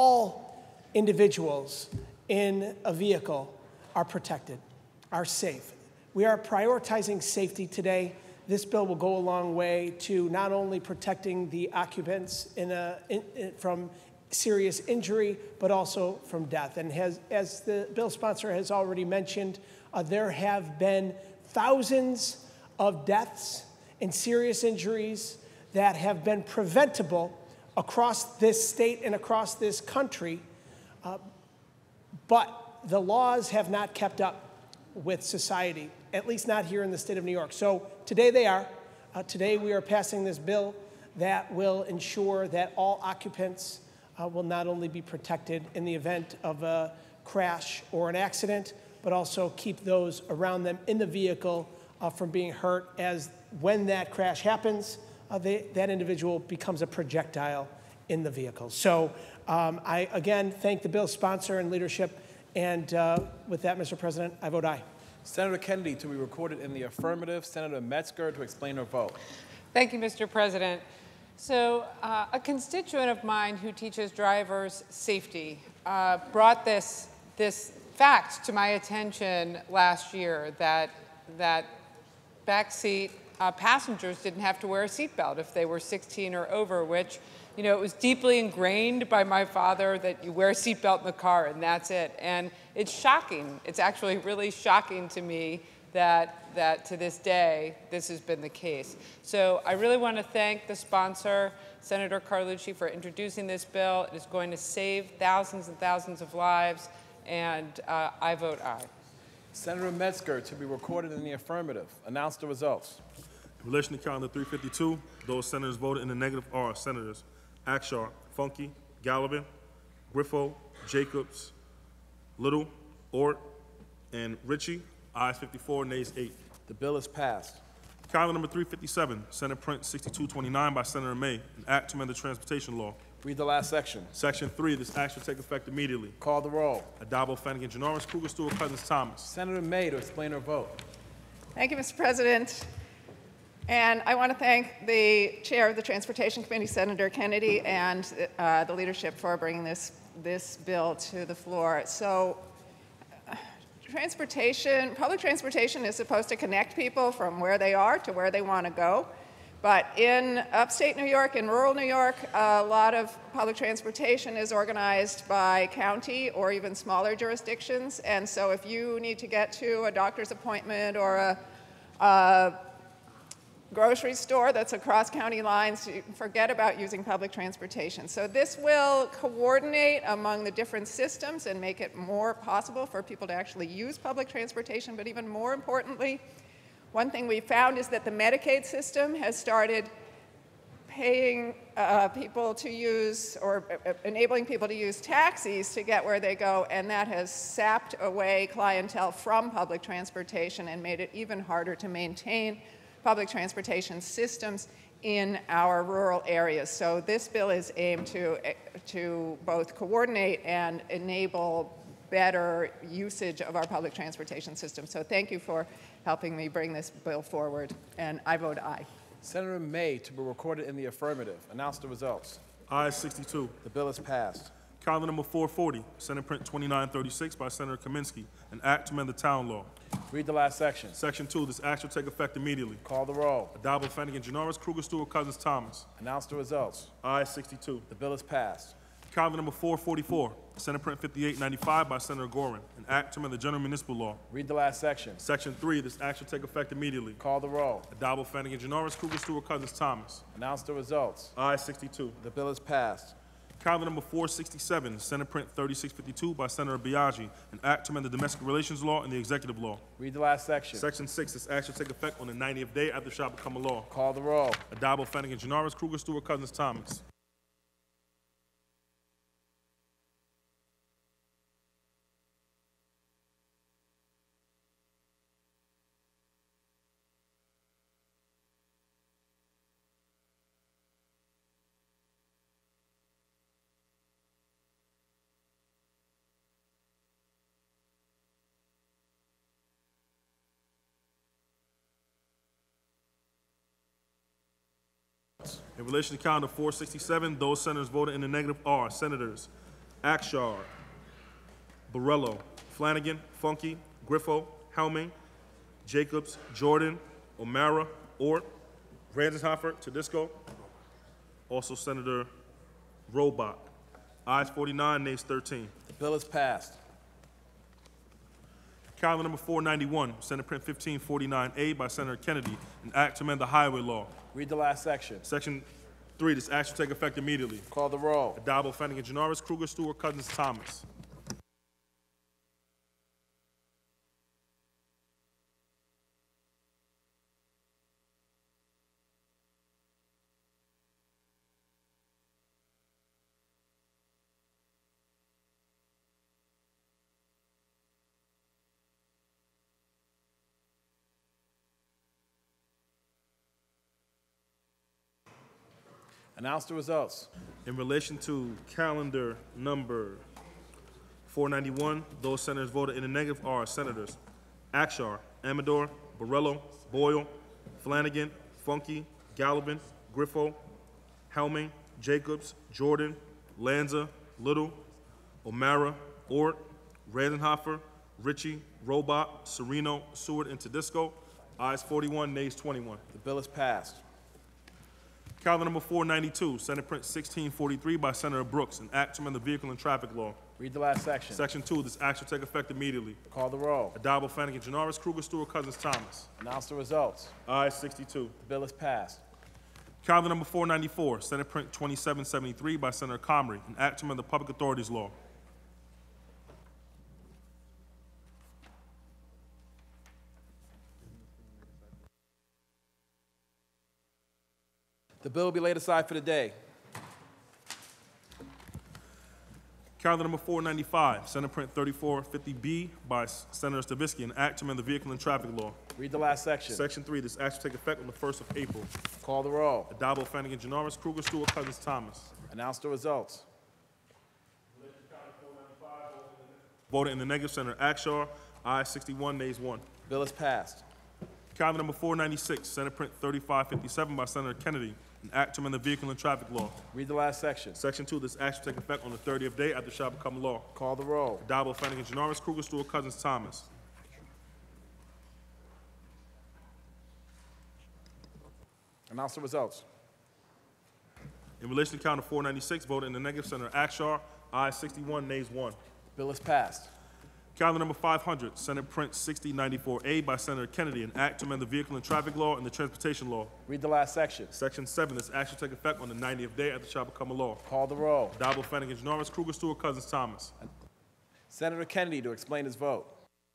all individuals in a vehicle are protected, are safe. We are prioritizing safety today. This bill will go a long way to not only protecting the occupants in a, in, in, from serious injury, but also from death. And has, as the bill sponsor has already mentioned, uh, there have been thousands of deaths and serious injuries that have been preventable across this state and across this country, uh, but the laws have not kept up with society, at least not here in the state of New York. So today they are. Uh, today we are passing this bill that will ensure that all occupants uh, will not only be protected in the event of a crash or an accident, but also keep those around them in the vehicle uh, from being hurt, as when that crash happens, uh, they, that individual becomes a projectile in the vehicle. So um, I, again, thank the bill sponsor and leadership. And uh, with that, Mister President, I vote aye. Senator Kennedy to be recorded in the affirmative. Senator Metzger to explain her vote. Thank you, Mister President. So uh, a constituent of mine who teaches drivers safety uh, brought this, this fact to my attention last year, that, that backseat uh, passengers didn't have to wear a seatbelt if they were sixteen or over, which, you know, it was deeply ingrained by my father that you wear a seatbelt in the car and that's it. And it's shocking. It's actually really shocking to me that, that to this day, this has been the case. So I really want to thank the sponsor, Senator Carlucci, for introducing this bill. It is going to save thousands and thousands of lives, and uh, I vote aye. Senator Metzger to be recorded in the affirmative. Announce the results. In relation to calendar three fifty-two, those senators voted in the negative are Senators Akshar, Funke, Gallivan, Griffo, Jacobs, Little, Ort, and Ritchie. Ayes fifty-four, nays eight. The bill is passed. Calendar number three fifty-seven, Senate Print sixty-two twenty-nine by Senator May, an act to amend the transportation law. Read the last section. Section three, this act shall take effect immediately. Call the roll. Adabo, Flanagan, Janoris, Kruger, Stewart, Cousins, Thomas. Senator May to explain her vote. Thank you, Mister President. And I want to thank the chair of the Transportation Committee, Senator Kennedy, and uh, the leadership for bringing this, this bill to the floor. So uh, transportation, public transportation is supposed to connect people from where they are to where they want to go. But in upstate New York and rural New York, a lot of public transportation is organized by county or even smaller jurisdictions. And so if you need to get to a doctor's appointment or a, a grocery store that's across county lines, you forget about using public transportation. So this will coordinate among the different systems and make it more possible for people to actually use public transportation. But even more importantly, one thing we found is that the Medicaid system has started paying uh, people to use, or uh, enabling people to use taxis to get where they go, and that has sapped away clientele from public transportation and made it even harder to maintain public transportation systems in our rural areas. So this bill is aimed to, to both coordinate and enable better usage of our public transportation system. So thank you for helping me bring this bill forward, and I vote aye. Senator May to be recorded in the affirmative. Announce the results. Ayes sixty-two. The bill is passed. Calendar number four forty, Senate Print twenty-nine thirty-six by Senator Kaminsky, an act to amend the town law. Read the last section. Section two, this act shall take effect immediately. Call the roll. Adabo, Flanagan, Janoris, Kruger, Stewart, Cousins, Thomas. Announce the results. Ayes sixty-two. The bill is passed. Calendar number four forty-four, Senate Print fifty-eight ninety-five by Senator Gorin, an act to amend the general municipal law. Read the last section. Section three, this act shall take effect immediately. Call the roll. Adabo, Flanagan, Janoris, Kruger, Stewart, Cousins, Thomas. Announce the results. Ayes sixty-two. The bill is passed. Calendar number four sixty-seven, Senate Print thirty-six fifty-two by Senator Biaggi, an act to amend the domestic relations law and the executive law. Read the last section. Section six, this act shall take effect on the ninetieth day after it shall become a law. Call the roll. Adabo, Flanagan, Janoris, Kruger, Stewart, Cousins, Thomas. In relation to calendar four sixty-seven, those senators voted in the negative are Senators Akshar, Borrello, Flanagan, Funke, Griffo, Helming, Jacobs, Jordan, O'Mara, Ort, Randenhofer, Tedisco. Also Senator Robach. Ayes forty-nine, nays thirteen. The bill is passed. Calendar number four ninety-one, Senate Print fifteen forty-nine A by Senator Kennedy, an act to amend the highway law. Read the last section. Section three, this act shall take effect immediately. Call the roll. Addabbo, Flanagan, Janoris, Kruger, Stewart, Cousins, Thomas. Announce the results. In relation to calendar number four ninety-one, those senators voted in the negative are Senators Akshar, Amador, Borrello, Boyle, Flanagan, Funky, Gallivan, Griffo, Helming, Jacobs, Jordan, Lanza, Little, O'Mara, Ort, Randenhofer, Ritchie, Robach, Sereno, Seward, and Tedisco. Ayes forty-one, nays twenty-one. The bill is passed. Calendar number four ninety-two, Senate Print sixteen forty-three by Senator Brooks, an act to amend the vehicle and traffic law. Read the last section. Section two, this act shall take effect immediately. Call the roll. Addabbo, Flanagan, Janoris, Kruger, Stewart, Cousins, Thomas. Announce the results. Ayes sixty-two. The bill is passed. Calendar number four ninety-four, Senate Print twenty-seven seventy-three by Senator Comrie, an act to amend the public authorities law. The bill will be laid aside for the day. Calendar number four ninety-five, Senate Print thirty-four fifty B by Senator Stavisky, an act to amend the vehicle and traffic law. Read the last section. Section three, this act shall take effect on the first of April. Call the roll. Addabbo, Flanagan, Janoris, Kruger, Stewart, Cousins, Thomas. Announce the results. Voted in the negative, Senator Akshar. Ayes sixty-one, nays one. Bill is passed. Calendar number four ninety-six, Senate Print thirty-five fifty-seven by Senator Kennedy, an act to amend the vehicle and traffic law. Read the last section. Section two, this act shall take effect on the thirtieth day after it shall become law. Call the roll. Addabbo, Flanagan, Janoris, Kruger, Stewart, Cousins, Thomas. Announce the results. In relation to calendar four ninety-six, voted in the negative, Senator Akshar. Ayes sixty-one, nays one. Bill is passed. Calendar number five hundred, Senate Print sixty ninety-four A by Senator Kennedy, an act to amend the vehicle and traffic law and the transportation law. Read the last section. Section seven, this act shall take effect on the ninetieth day after it shall become a law. Call the roll. Addabbo, Flanagan, Janoris, Kruger, Stewart, Cousins, Thomas. Senator Kennedy to explain his vote.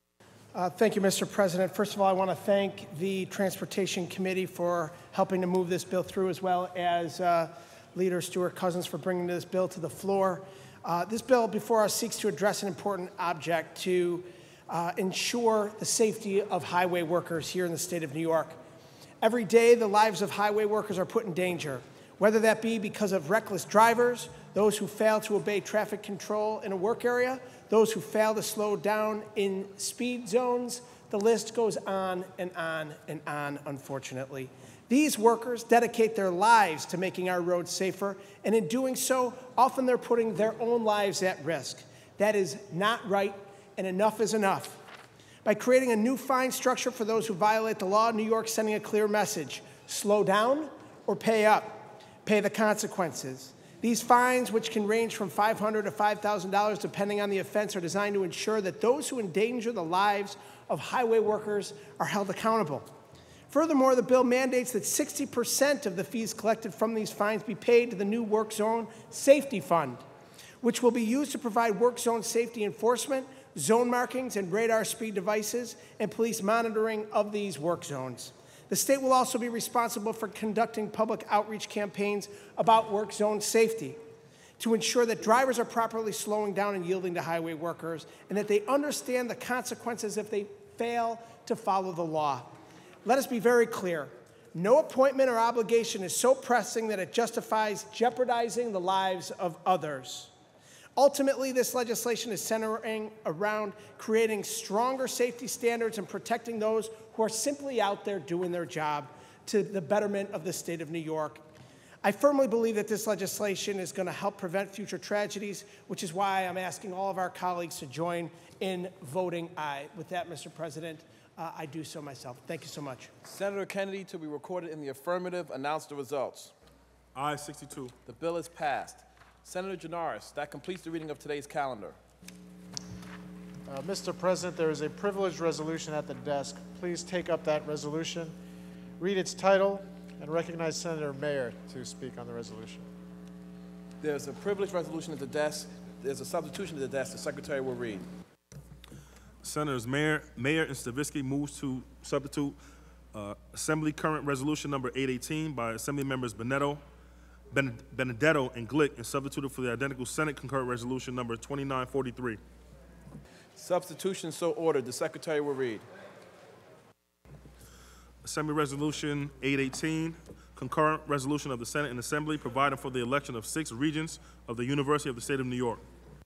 Uh, thank you, Mister President. First of all, I want to thank the Transportation Committee for helping to move this bill through, as well as uh, Leader Stewart Cousins for bringing this bill to the floor. Uh, this bill before us seeks to address an important object to uh, ensure the safety of highway workers here in the state of New York. Every day, the lives of highway workers are put in danger, whether that be because of reckless drivers, those who fail to obey traffic control in a work area, those who fail to slow down in speed zones. The list goes on and on and on, unfortunately. These workers dedicate their lives to making our roads safer, and in doing so, often they're putting their own lives at risk. That is not right, and enough is enough. By creating a new fine structure for those who violate the law, New York's sending a clear message: slow down or pay up. Pay the consequences. These fines, which can range from five hundred dollars to five thousand dollars depending on the offense, are designed to ensure that those who endanger the lives of highway workers are held accountable. Furthermore, the bill mandates that sixty percent of the fees collected from these fines be paid to the new Work Zone Safety Fund, which will be used to provide work zone safety enforcement, zone markings and radar speed devices, and police monitoring of these work zones. The state will also be responsible for conducting public outreach campaigns about work zone safety to ensure that drivers are properly slowing down and yielding to highway workers, and that they understand the consequences if they fail to follow the law. Let us be very clear. No appointment or obligation is so pressing that it justifies jeopardizing the lives of others. Ultimately, this legislation is centering around creating stronger safety standards and protecting those who are simply out there doing their job to the betterment of the state of New York. I firmly believe that this legislation is going to help prevent future tragedies, which is why I'm asking all of our colleagues to join in voting aye. With that, Mister President, uh, I do so myself. Thank you so much. Senator Kennedy, to be recorded in the affirmative, announce the results. Aye, sixty-two. The bill is passed. Senator Janaris, that completes the reading of today's calendar. Uh, Mister President, there is a privileged resolution at the desk. Please take up that resolution, read its title, and recognize Senator Mayer to speak on the resolution. There's a privileged resolution at the desk. There's a substitution at the desk. The Secretary will read. Senators Mayer, Mayer and Stavisky moves to substitute uh, Assembly Current Resolution Number eight eighteen by Assembly Members Benedetto, Ben, Benedetto and Glick, and substituted for the identical Senate Concurrent Resolution Number twenty-nine forty-three. Substitution so ordered. The Secretary will read. Assembly Resolution eight eighteen, concurrent resolution of the Senate and Assembly providing for the election of six regents of the University of the State of New York.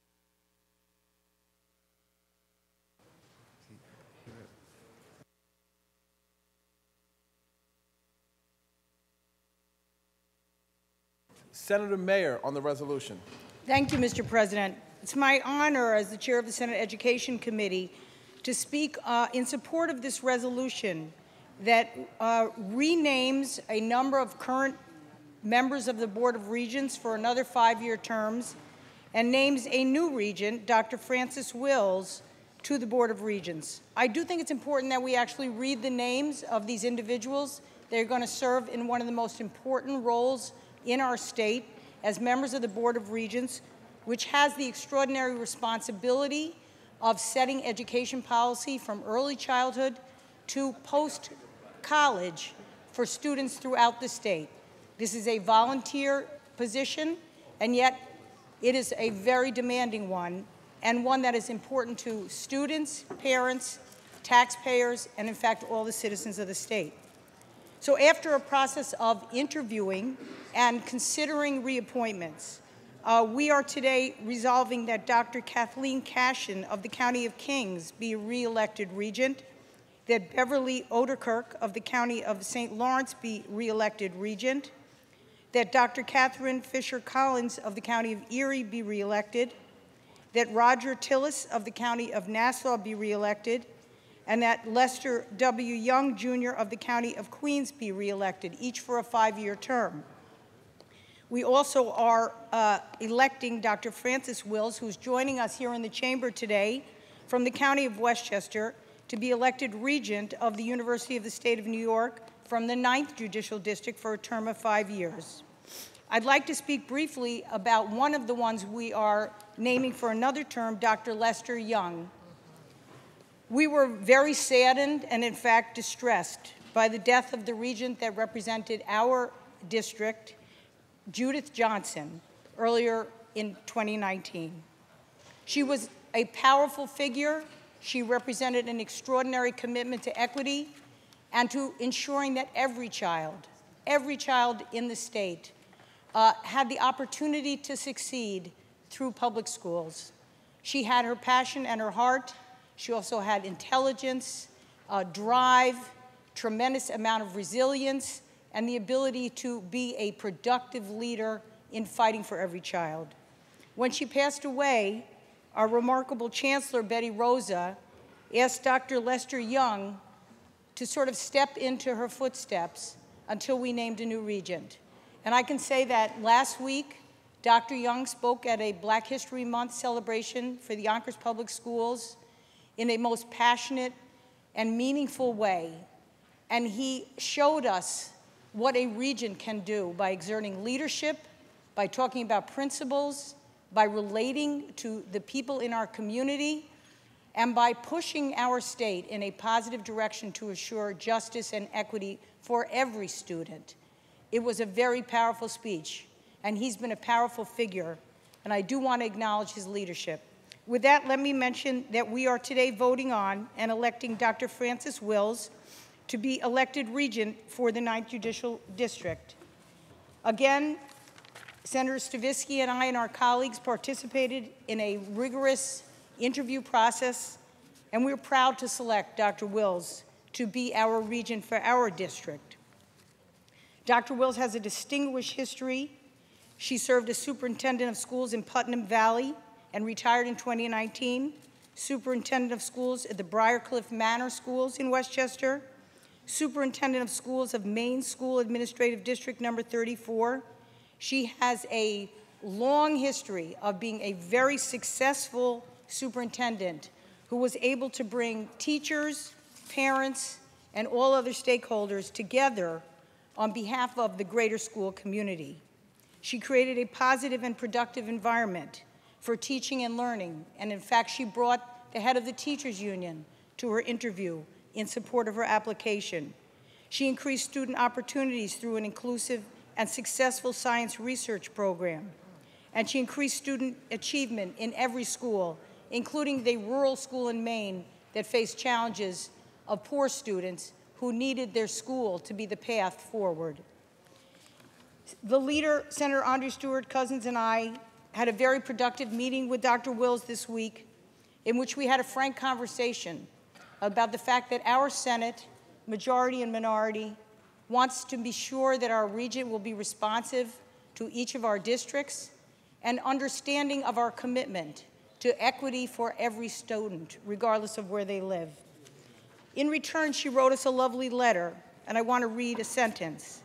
Senator Mayer on the resolution. Thank you, Mister President. It's my honor as the chair of the Senate Education Committee to speak uh, in support of this resolution that uh, renames a number of current members of the Board of Regents for another five-year terms and names a new regent, Doctor Francis Wills, to the Board of Regents. I do think it's important that we actually read the names of these individuals. They're going to serve in one of the most important roles in our state as members of the Board of Regents, which has the extraordinary responsibility of setting education policy from early childhood to post-college for students throughout the state. This is a volunteer position, and yet it is a very demanding one, and one that is important to students, parents, taxpayers, and in fact, all the citizens of the state. So after a process of interviewing and considering reappointments, uh, we are today resolving that Doctor Kathleen Cashin of the County of Kings be re-elected regent, that Beverly Oderkirk of the County of Saint Lawrence be re-elected regent, that Doctor Catherine Fisher Collins of the County of Erie be re-elected, that Roger Tillis of the County of Nassau be re-elected, and that Lester W. Young, Junior of the County of Queens be re-elected, each for a five-year term. We also are uh, electing Doctor Francis Wills, who's joining us here in the chamber today from the County of Westchester, to be elected regent of the University of the State of New York from the ninth Judicial District for a term of five years. I'd like to speak briefly about one of the ones we are naming for another term, Doctor Lester Young. We were very saddened and, in fact, distressed by the death of the regent that represented our district, Judith Johnson, earlier in twenty nineteen. She was a powerful figure. She represented an extraordinary commitment to equity and to ensuring that every child, every child in the state uh, had the opportunity to succeed through public schools. She had her passion and her heart. She also had intelligence, uh, drive, tremendous amount of resilience, and the ability to be a productive leader in fighting for every child. When she passed away, our remarkable Chancellor, Betty Rosa, asked Doctor Lester Young to sort of step into her footsteps until we named a new regent. And I can say that last week, Doctor Young spoke at a Black History Month celebration for the Yonkers Public Schools in a most passionate and meaningful way. And he showed us what a regent can do by exerting leadership, by talking about principles, by relating to the people in our community, and by pushing our state in a positive direction to assure justice and equity for every student. It was a very powerful speech, and he's been a powerful figure, and I do want to acknowledge his leadership. With that, let me mention that we are today voting on and electing Doctor Francis Wills to be elected regent for the ninth Judicial District. Again, Senator Stavisky and I and our colleagues participated in a rigorous interview process, and we're proud to select Doctor Wills to be our regent for our district. Doctor Wills has a distinguished history. She served as superintendent of schools in Putnam Valley and retired in twenty nineteen, superintendent of schools at the Briarcliff Manor Schools in Westchester, superintendent of schools of Maine School Administrative District number thirty-four. She has a long history of being a very successful superintendent who was able to bring teachers, parents, and all other stakeholders together on behalf of the greater school community. She created a positive and productive environment for teaching and learning, and in fact, she brought the head of the teachers union to her interview in support of her application. She increased student opportunities through an inclusive and successful science research program, and she increased student achievement in every school, including the rural school in Maine that faced challenges of poor students who needed their school to be the path forward. The leader, Senator Andrew Stewart Cousins, and I had a very productive meeting with Doctor Wills this week in which we had a frank conversation about the fact that our Senate, majority and minority, wants to be sure that our region will be responsive to each of our districts and understanding of our commitment to equity for every student, regardless of where they live. In return, she wrote us a lovely letter, and I want to read a sentence.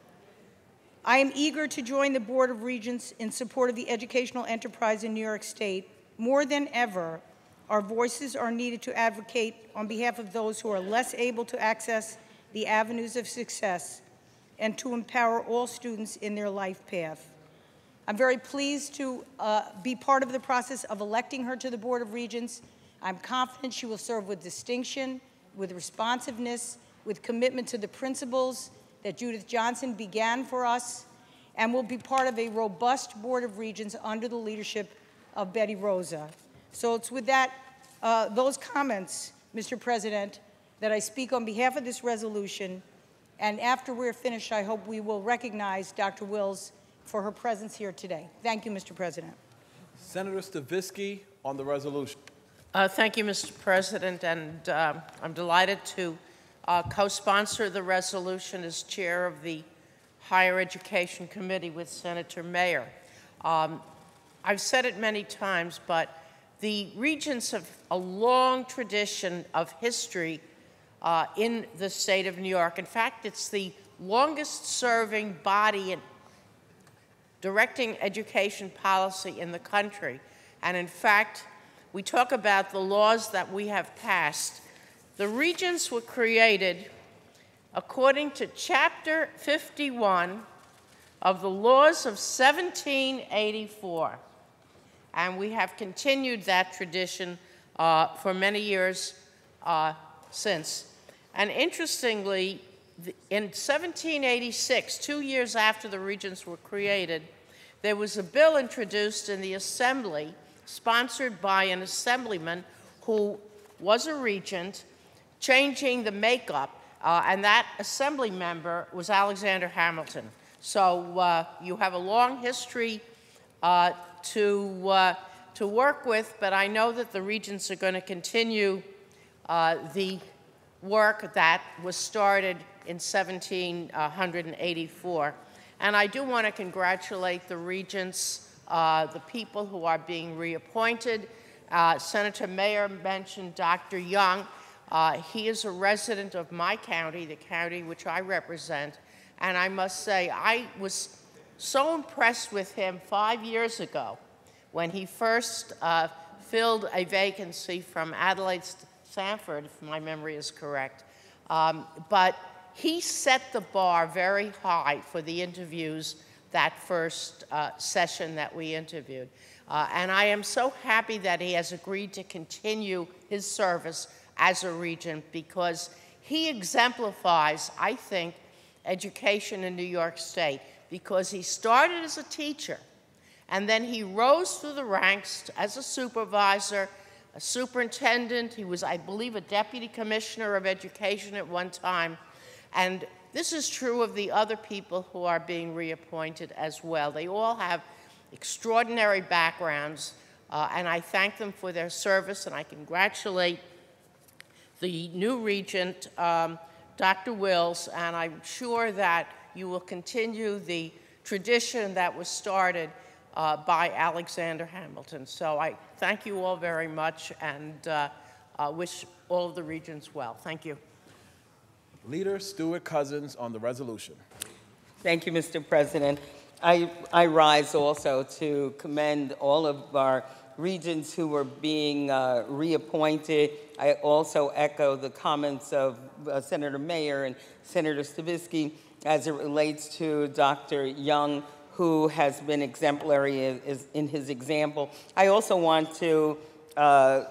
I am eager to join the Board of Regents in support of the educational enterprise in New York State. More than ever, our voices are needed to advocate on behalf of those who are less able to access the avenues of success and to empower all students in their life path. I'm very pleased to uh, be part of the process of electing her to the Board of Regents. I'm confident she will serve with distinction, with responsiveness, with commitment to the principles that Judith Johnson began for us, and will be part of a robust Board of Regents under the leadership of Betty Rosa. So it's with that, uh, those comments, Mister President, that I speak on behalf of this resolution, and after we're finished, I hope we will recognize Doctor Wills for her presence here today. Thank you, Mister President. Senator Stavisky on the resolution. Uh, thank you, Mister President, and uh, I'm delighted to uh, co-sponsor the resolution as chair of the Higher Education Committee with Senator Mayer. Um, I've said it many times, but the Regents have a long tradition of history uh, in the state of New York. In fact, it's the longest-serving body in directing education policy in the country. And in fact, we talk about the laws that we have passed. The Regents were created according to Chapter fifty-one of the laws of seventeen eighty-four. And we have continued that tradition uh, for many years uh, since. And interestingly, in seventeen eighty-six, two years after the Regents were created, there was a bill introduced in the Assembly sponsored by an assemblyman who was a Regent, changing the makeup, uh, and that assembly member was Alexander Hamilton. So uh, you have a long history uh, to, uh, to work with, but I know that the Regents are going to continue uh, the work that was started in seventeen eighty-four. And I do want to congratulate the Regents, uh, the people who are being reappointed. Uh, Senator Mayer mentioned Doctor Young. Uh, he is a resident of my county, the county which I represent, and I must say I was so impressed with him five years ago when he first uh, filled a vacancy from Adelaide Sanford, if my memory is correct. Um, but he set the bar very high for the interviews that first uh, session that we interviewed. Uh, and I am so happy that he has agreed to continue his service as a Regent because he exemplifies, I think, education in New York State because he started as a teacher and then he rose through the ranks as a supervisor, a superintendent. He was, I believe, a deputy commissioner of education at one time. And this is true of the other people who are being reappointed as well. They all have extraordinary backgrounds, uh, and I thank them for their service, and I congratulate the new Regent, um, Doctor Wills, and I'm sure that you will continue the tradition that was started uh, by Alexander Hamilton. So I thank you all very much and uh, uh, wish all of the regions well. Thank you. Leader Stuart Cousins on the resolution. Thank you, Mister President. I, I rise also to commend all of our regions who are being uh, reappointed. I also echo the comments of uh, Senator Mayer and Senator Stavisky as it relates to Doctor Young, who has been exemplary in, in his example. I also want to uh,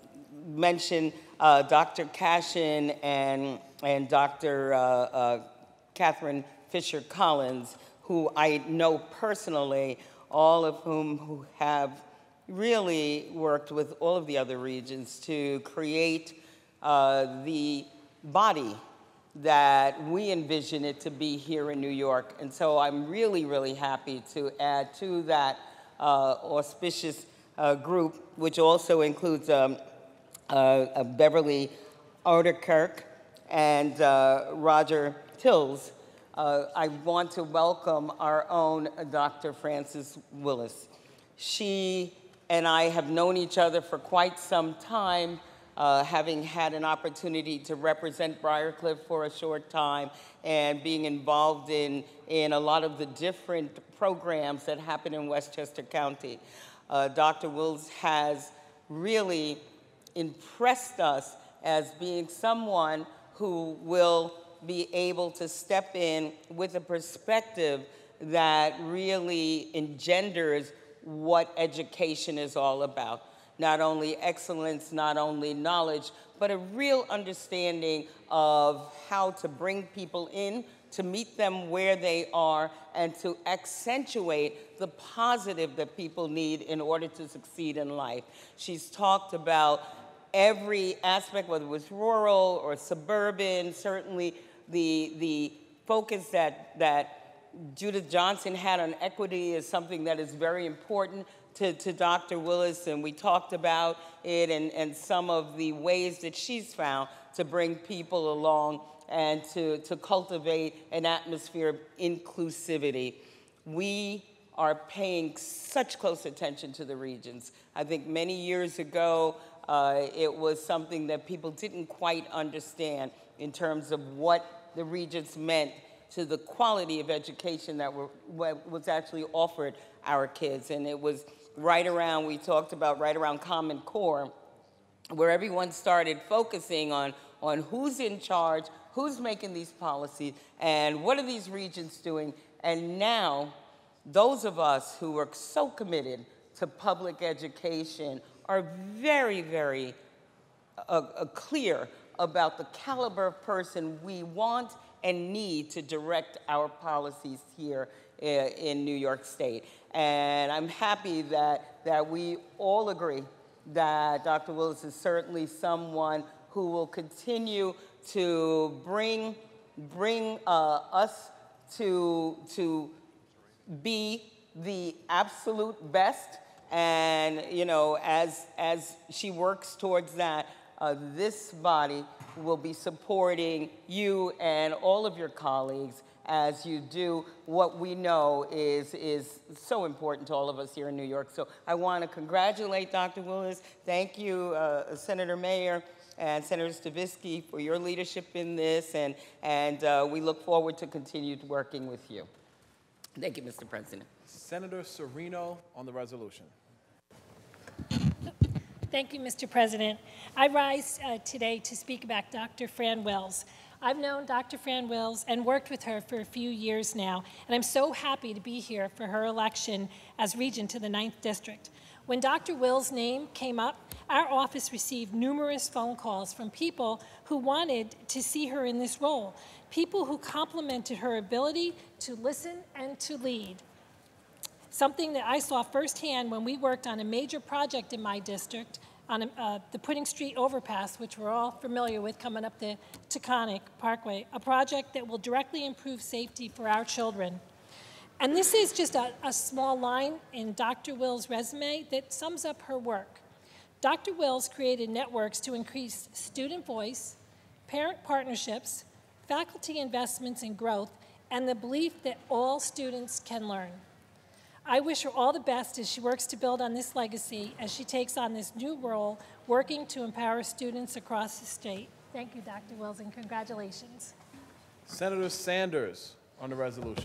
mention uh, Doctor Cashin and, and Doctor Uh, uh, Catherine Fisher Collins, who I know personally, all of whom who have really worked with all of the other regions to create uh, the body that we envision it to be here in New York. And so I'm really, really happy to add to that uh, auspicious uh, group, which also includes um, uh, uh, Beverly Oderkirk and uh, Roger Tills. Uh, I want to welcome our own Doctor Frances Willis. She and I have known each other for quite some time, uh, having had an opportunity to represent Briarcliff for a short time and being involved in, in a lot of the different programs that happen in Westchester County. Uh, Doctor Willis has really impressed us as being someone who will be able to step in with a perspective that really engenders what education is all about. Not only excellence, not only knowledge, but a real understanding of how to bring people in, to meet them where they are, and to accentuate the positive that people need in order to succeed in life. She's talked about every aspect, whether it was rural or suburban, certainly the, the focus that, that Judith Johnson had on equity is something that is very important to, to Doctor Willis, and we talked about it and, and some of the ways that she's found to bring people along and to, to cultivate an atmosphere of inclusivity. We are paying such close attention to the regions. I think many years ago, uh, it was something that people didn't quite understand in terms of what the regions meant to the quality of education that were, was actually offered our kids. And it was right around, we talked about right around Common Core, where everyone started focusing on, on who's in charge, who's making these policies, and what are these regions doing. And now, those of us who are so committed to public education are very, very uh, uh, clear about the caliber of person we want and need to direct our policies here uh, in New York State. And I'm happy that, that we all agree that Doctor Willis is certainly someone who will continue to bring, bring uh, us to, to be the absolute best. And, you know, as, as she works towards that, uh, this body will be supporting you and all of your colleagues as you do what we know is, is so important to all of us here in New York. So I want to congratulate Doctor Willis. Thank you, uh, Senator Mayer and Senator Stavisky, for your leadership in this, and, and uh, we look forward to continued working with you. Thank you, Mister President. Senator Serino on the resolution. Thank you, Mister President. I rise uh, today to speak about Doctor Fran Wills. I've known Doctor Fran Wills and worked with her for a few years now, and I'm so happy to be here for her election as regent to the ninth District. When Doctor Wills' name came up, our office received numerous phone calls from people who wanted to see her in this role, people who complimented her ability to listen and to lead. Something that I saw firsthand when we worked on a major project in my district, on uh, the Pudding Street Overpass, which we're all familiar with coming up the Taconic Parkway, a project that will directly improve safety for our children. And this is just a, a small line in Doctor Wills' resume that sums up her work. Doctor Wills created networks to increase student voice, parent partnerships, faculty investments and growth, and the belief that all students can learn. I wish her all the best as she works to build on this legacy as she takes on this new role, working to empower students across the state. Thank you, Doctor Wells, and congratulations. Senator Sanders on the resolution.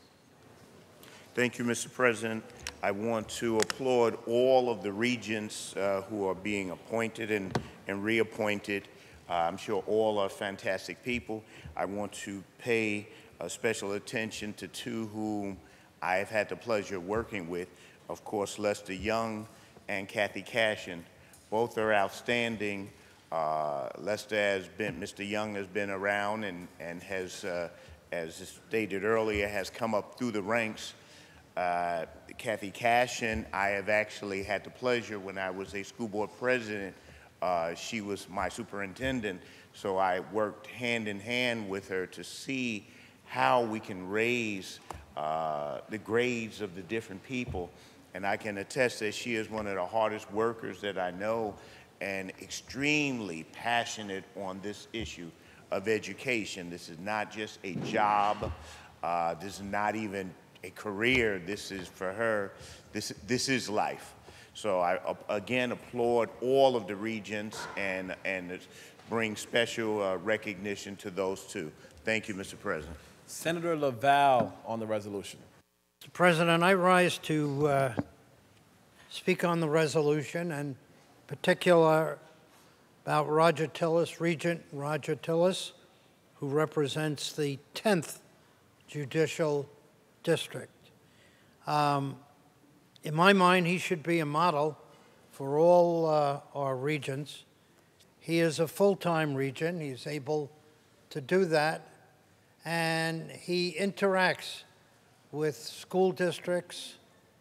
Thank you, Mister President. I want to applaud all of the regents uh, who are being appointed and, and reappointed. Uh, I'm sure all are fantastic people. I want to pay uh, special attention to two whom I have had the pleasure of working with. Of course, Lester Young and Kathy Cashin. Both are outstanding. Uh, Lester has been, Mister Young has been around and, and has, uh, as stated earlier, has come up through the ranks. Uh, Kathy Cashin, I have actually had the pleasure when I was a school board president, uh, she was my superintendent, so I worked hand in hand with her to see how we can raise uh, the grades of the different people. And I can attest that she is one of the hardest workers that I know and extremely passionate on this issue of education. This is not just a job. Uh, this is not even a career. This is for her. This, this is life. So I, uh, again, applaud all of the regents and, and bring special uh, recognition to those two. Thank you, Mister President. Senator Laval on the resolution. Mister President, I rise to uh, speak on the resolution, and in particular about Roger Tillis, Regent Roger Tillis, who represents the tenth Judicial District. Um, in my mind, he should be a model for all uh, our regents. He is a full-time regent. He's able to do that, and he interacts with school districts,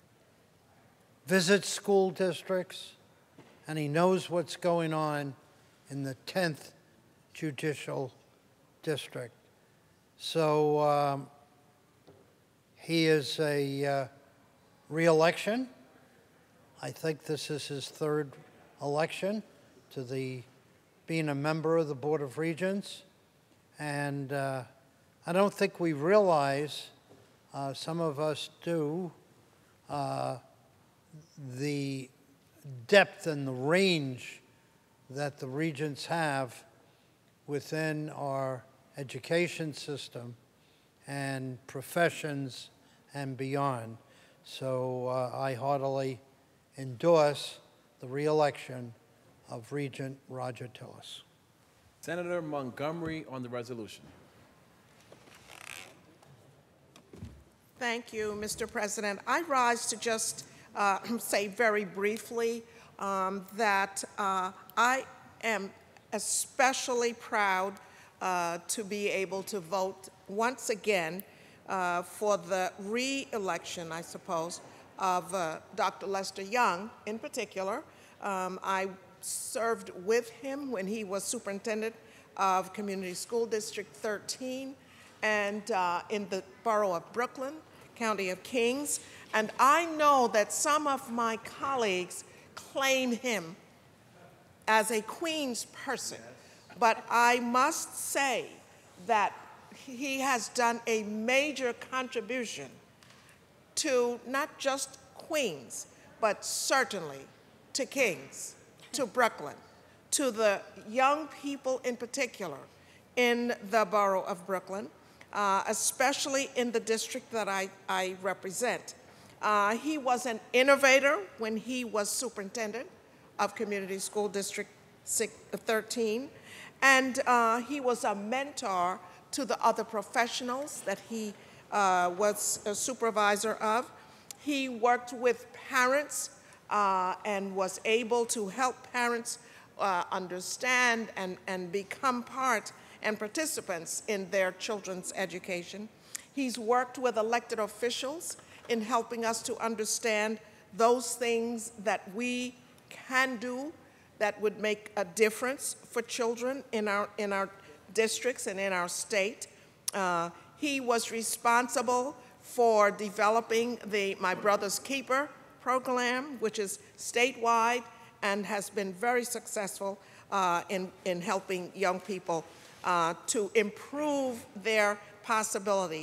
visits school districts, and he knows what's going on in the tenth Judicial District. So um, he is a uh, re-election. I think this is his third election to the being a member of the Board of Regents. And uh, I don't think we realize, uh, some of us do, uh, the depth and the range that the regents have within our education system and professions and beyond. So uh, I heartily endorse the re-election of Regent Roger Tillis. Senator Montgomery on the resolution. Thank you, Mister President. I rise to just uh, say very briefly um, that uh, I am especially proud uh, to be able to vote once again uh, for the re-election, I suppose, of uh, Doctor Lester Young in particular. Um, I served with him when he was superintendent of Community School District thirteen and uh, in the borough of Brooklyn, County of Kings. And I know that some of my colleagues claim him as a Queens person, but I must say that he has done a major contribution to not just Queens, but certainly to Kings, to Brooklyn, to the young people in particular in the borough of Brooklyn, uh, especially in the district that I, I represent. Uh, he was an innovator when he was superintendent of Community School District thirteen, and uh, he was a mentor to the other professionals that he uh, was a supervisor of. He worked with parents uh, and was able to help parents uh, understand and, and become part and participants in their children's education. He's worked with elected officials in helping us to understand those things that we can do that would make a difference for children in our, in our districts and in our state. Uh, he was responsible for developing the My Brother's Keeper program, which is statewide and has been very successful uh, in, in helping young people uh, to improve their possibilities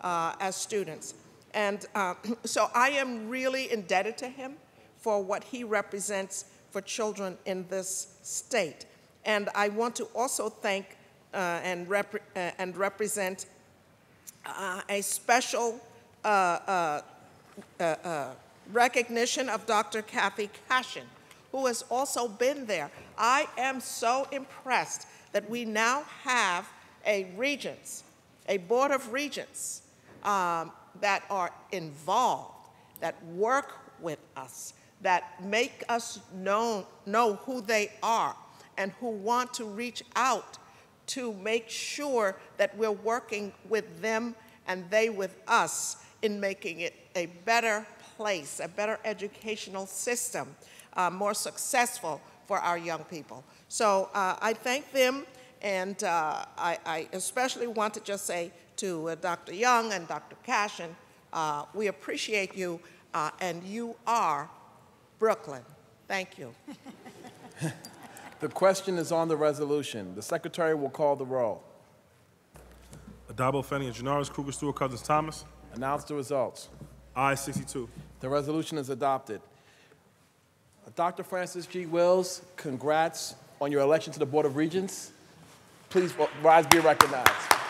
uh, as students. And uh, so I am really indebted to him for what he represents for children in this state. And I want to also thank uh, and, rep uh, and represent uh, a special uh, uh, uh, uh, recognition of Doctor Kathy Cashin, who has also been there. I am so impressed that we now have a regents, a board of regents um, that are involved, that work with us, that make us know, know who they are, and who want to reach out to make sure that we're working with them and they with us in making it a better place, a better educational system, uh, more successful for our young people. So uh, I thank them, and uh, I, I especially want to just say to uh, Doctor Young and Doctor Cashin, uh, we appreciate you, uh, and you are Brooklyn. Thank you. The question is on the resolution. The secretary will call the roll. Adabo, Fenny, Janaris, Kruger, Stewart, Cousins, Thomas. Announce the results. Aye, sixty-two. The resolution is adopted. Doctor Francis G. Wills, congrats on your election to the Board of Regents. Please rise, be recognized.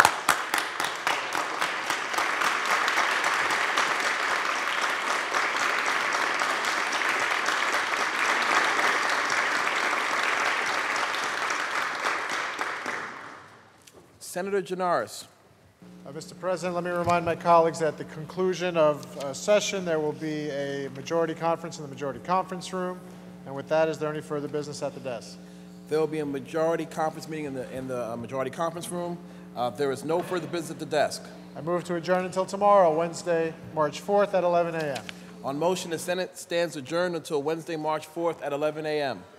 Senator Janaris. Uh, Mister President, let me remind my colleagues that at the conclusion of uh, session, there will be a majority conference in the majority conference room. And with that, is there any further business at the desk? There will be a majority conference meeting in the, in the uh, majority conference room. Uh, there is no further business at the desk. I move to adjourn until tomorrow, Wednesday, March fourth at eleven a m On motion, the Senate stands adjourned until Wednesday, March fourth at eleven a m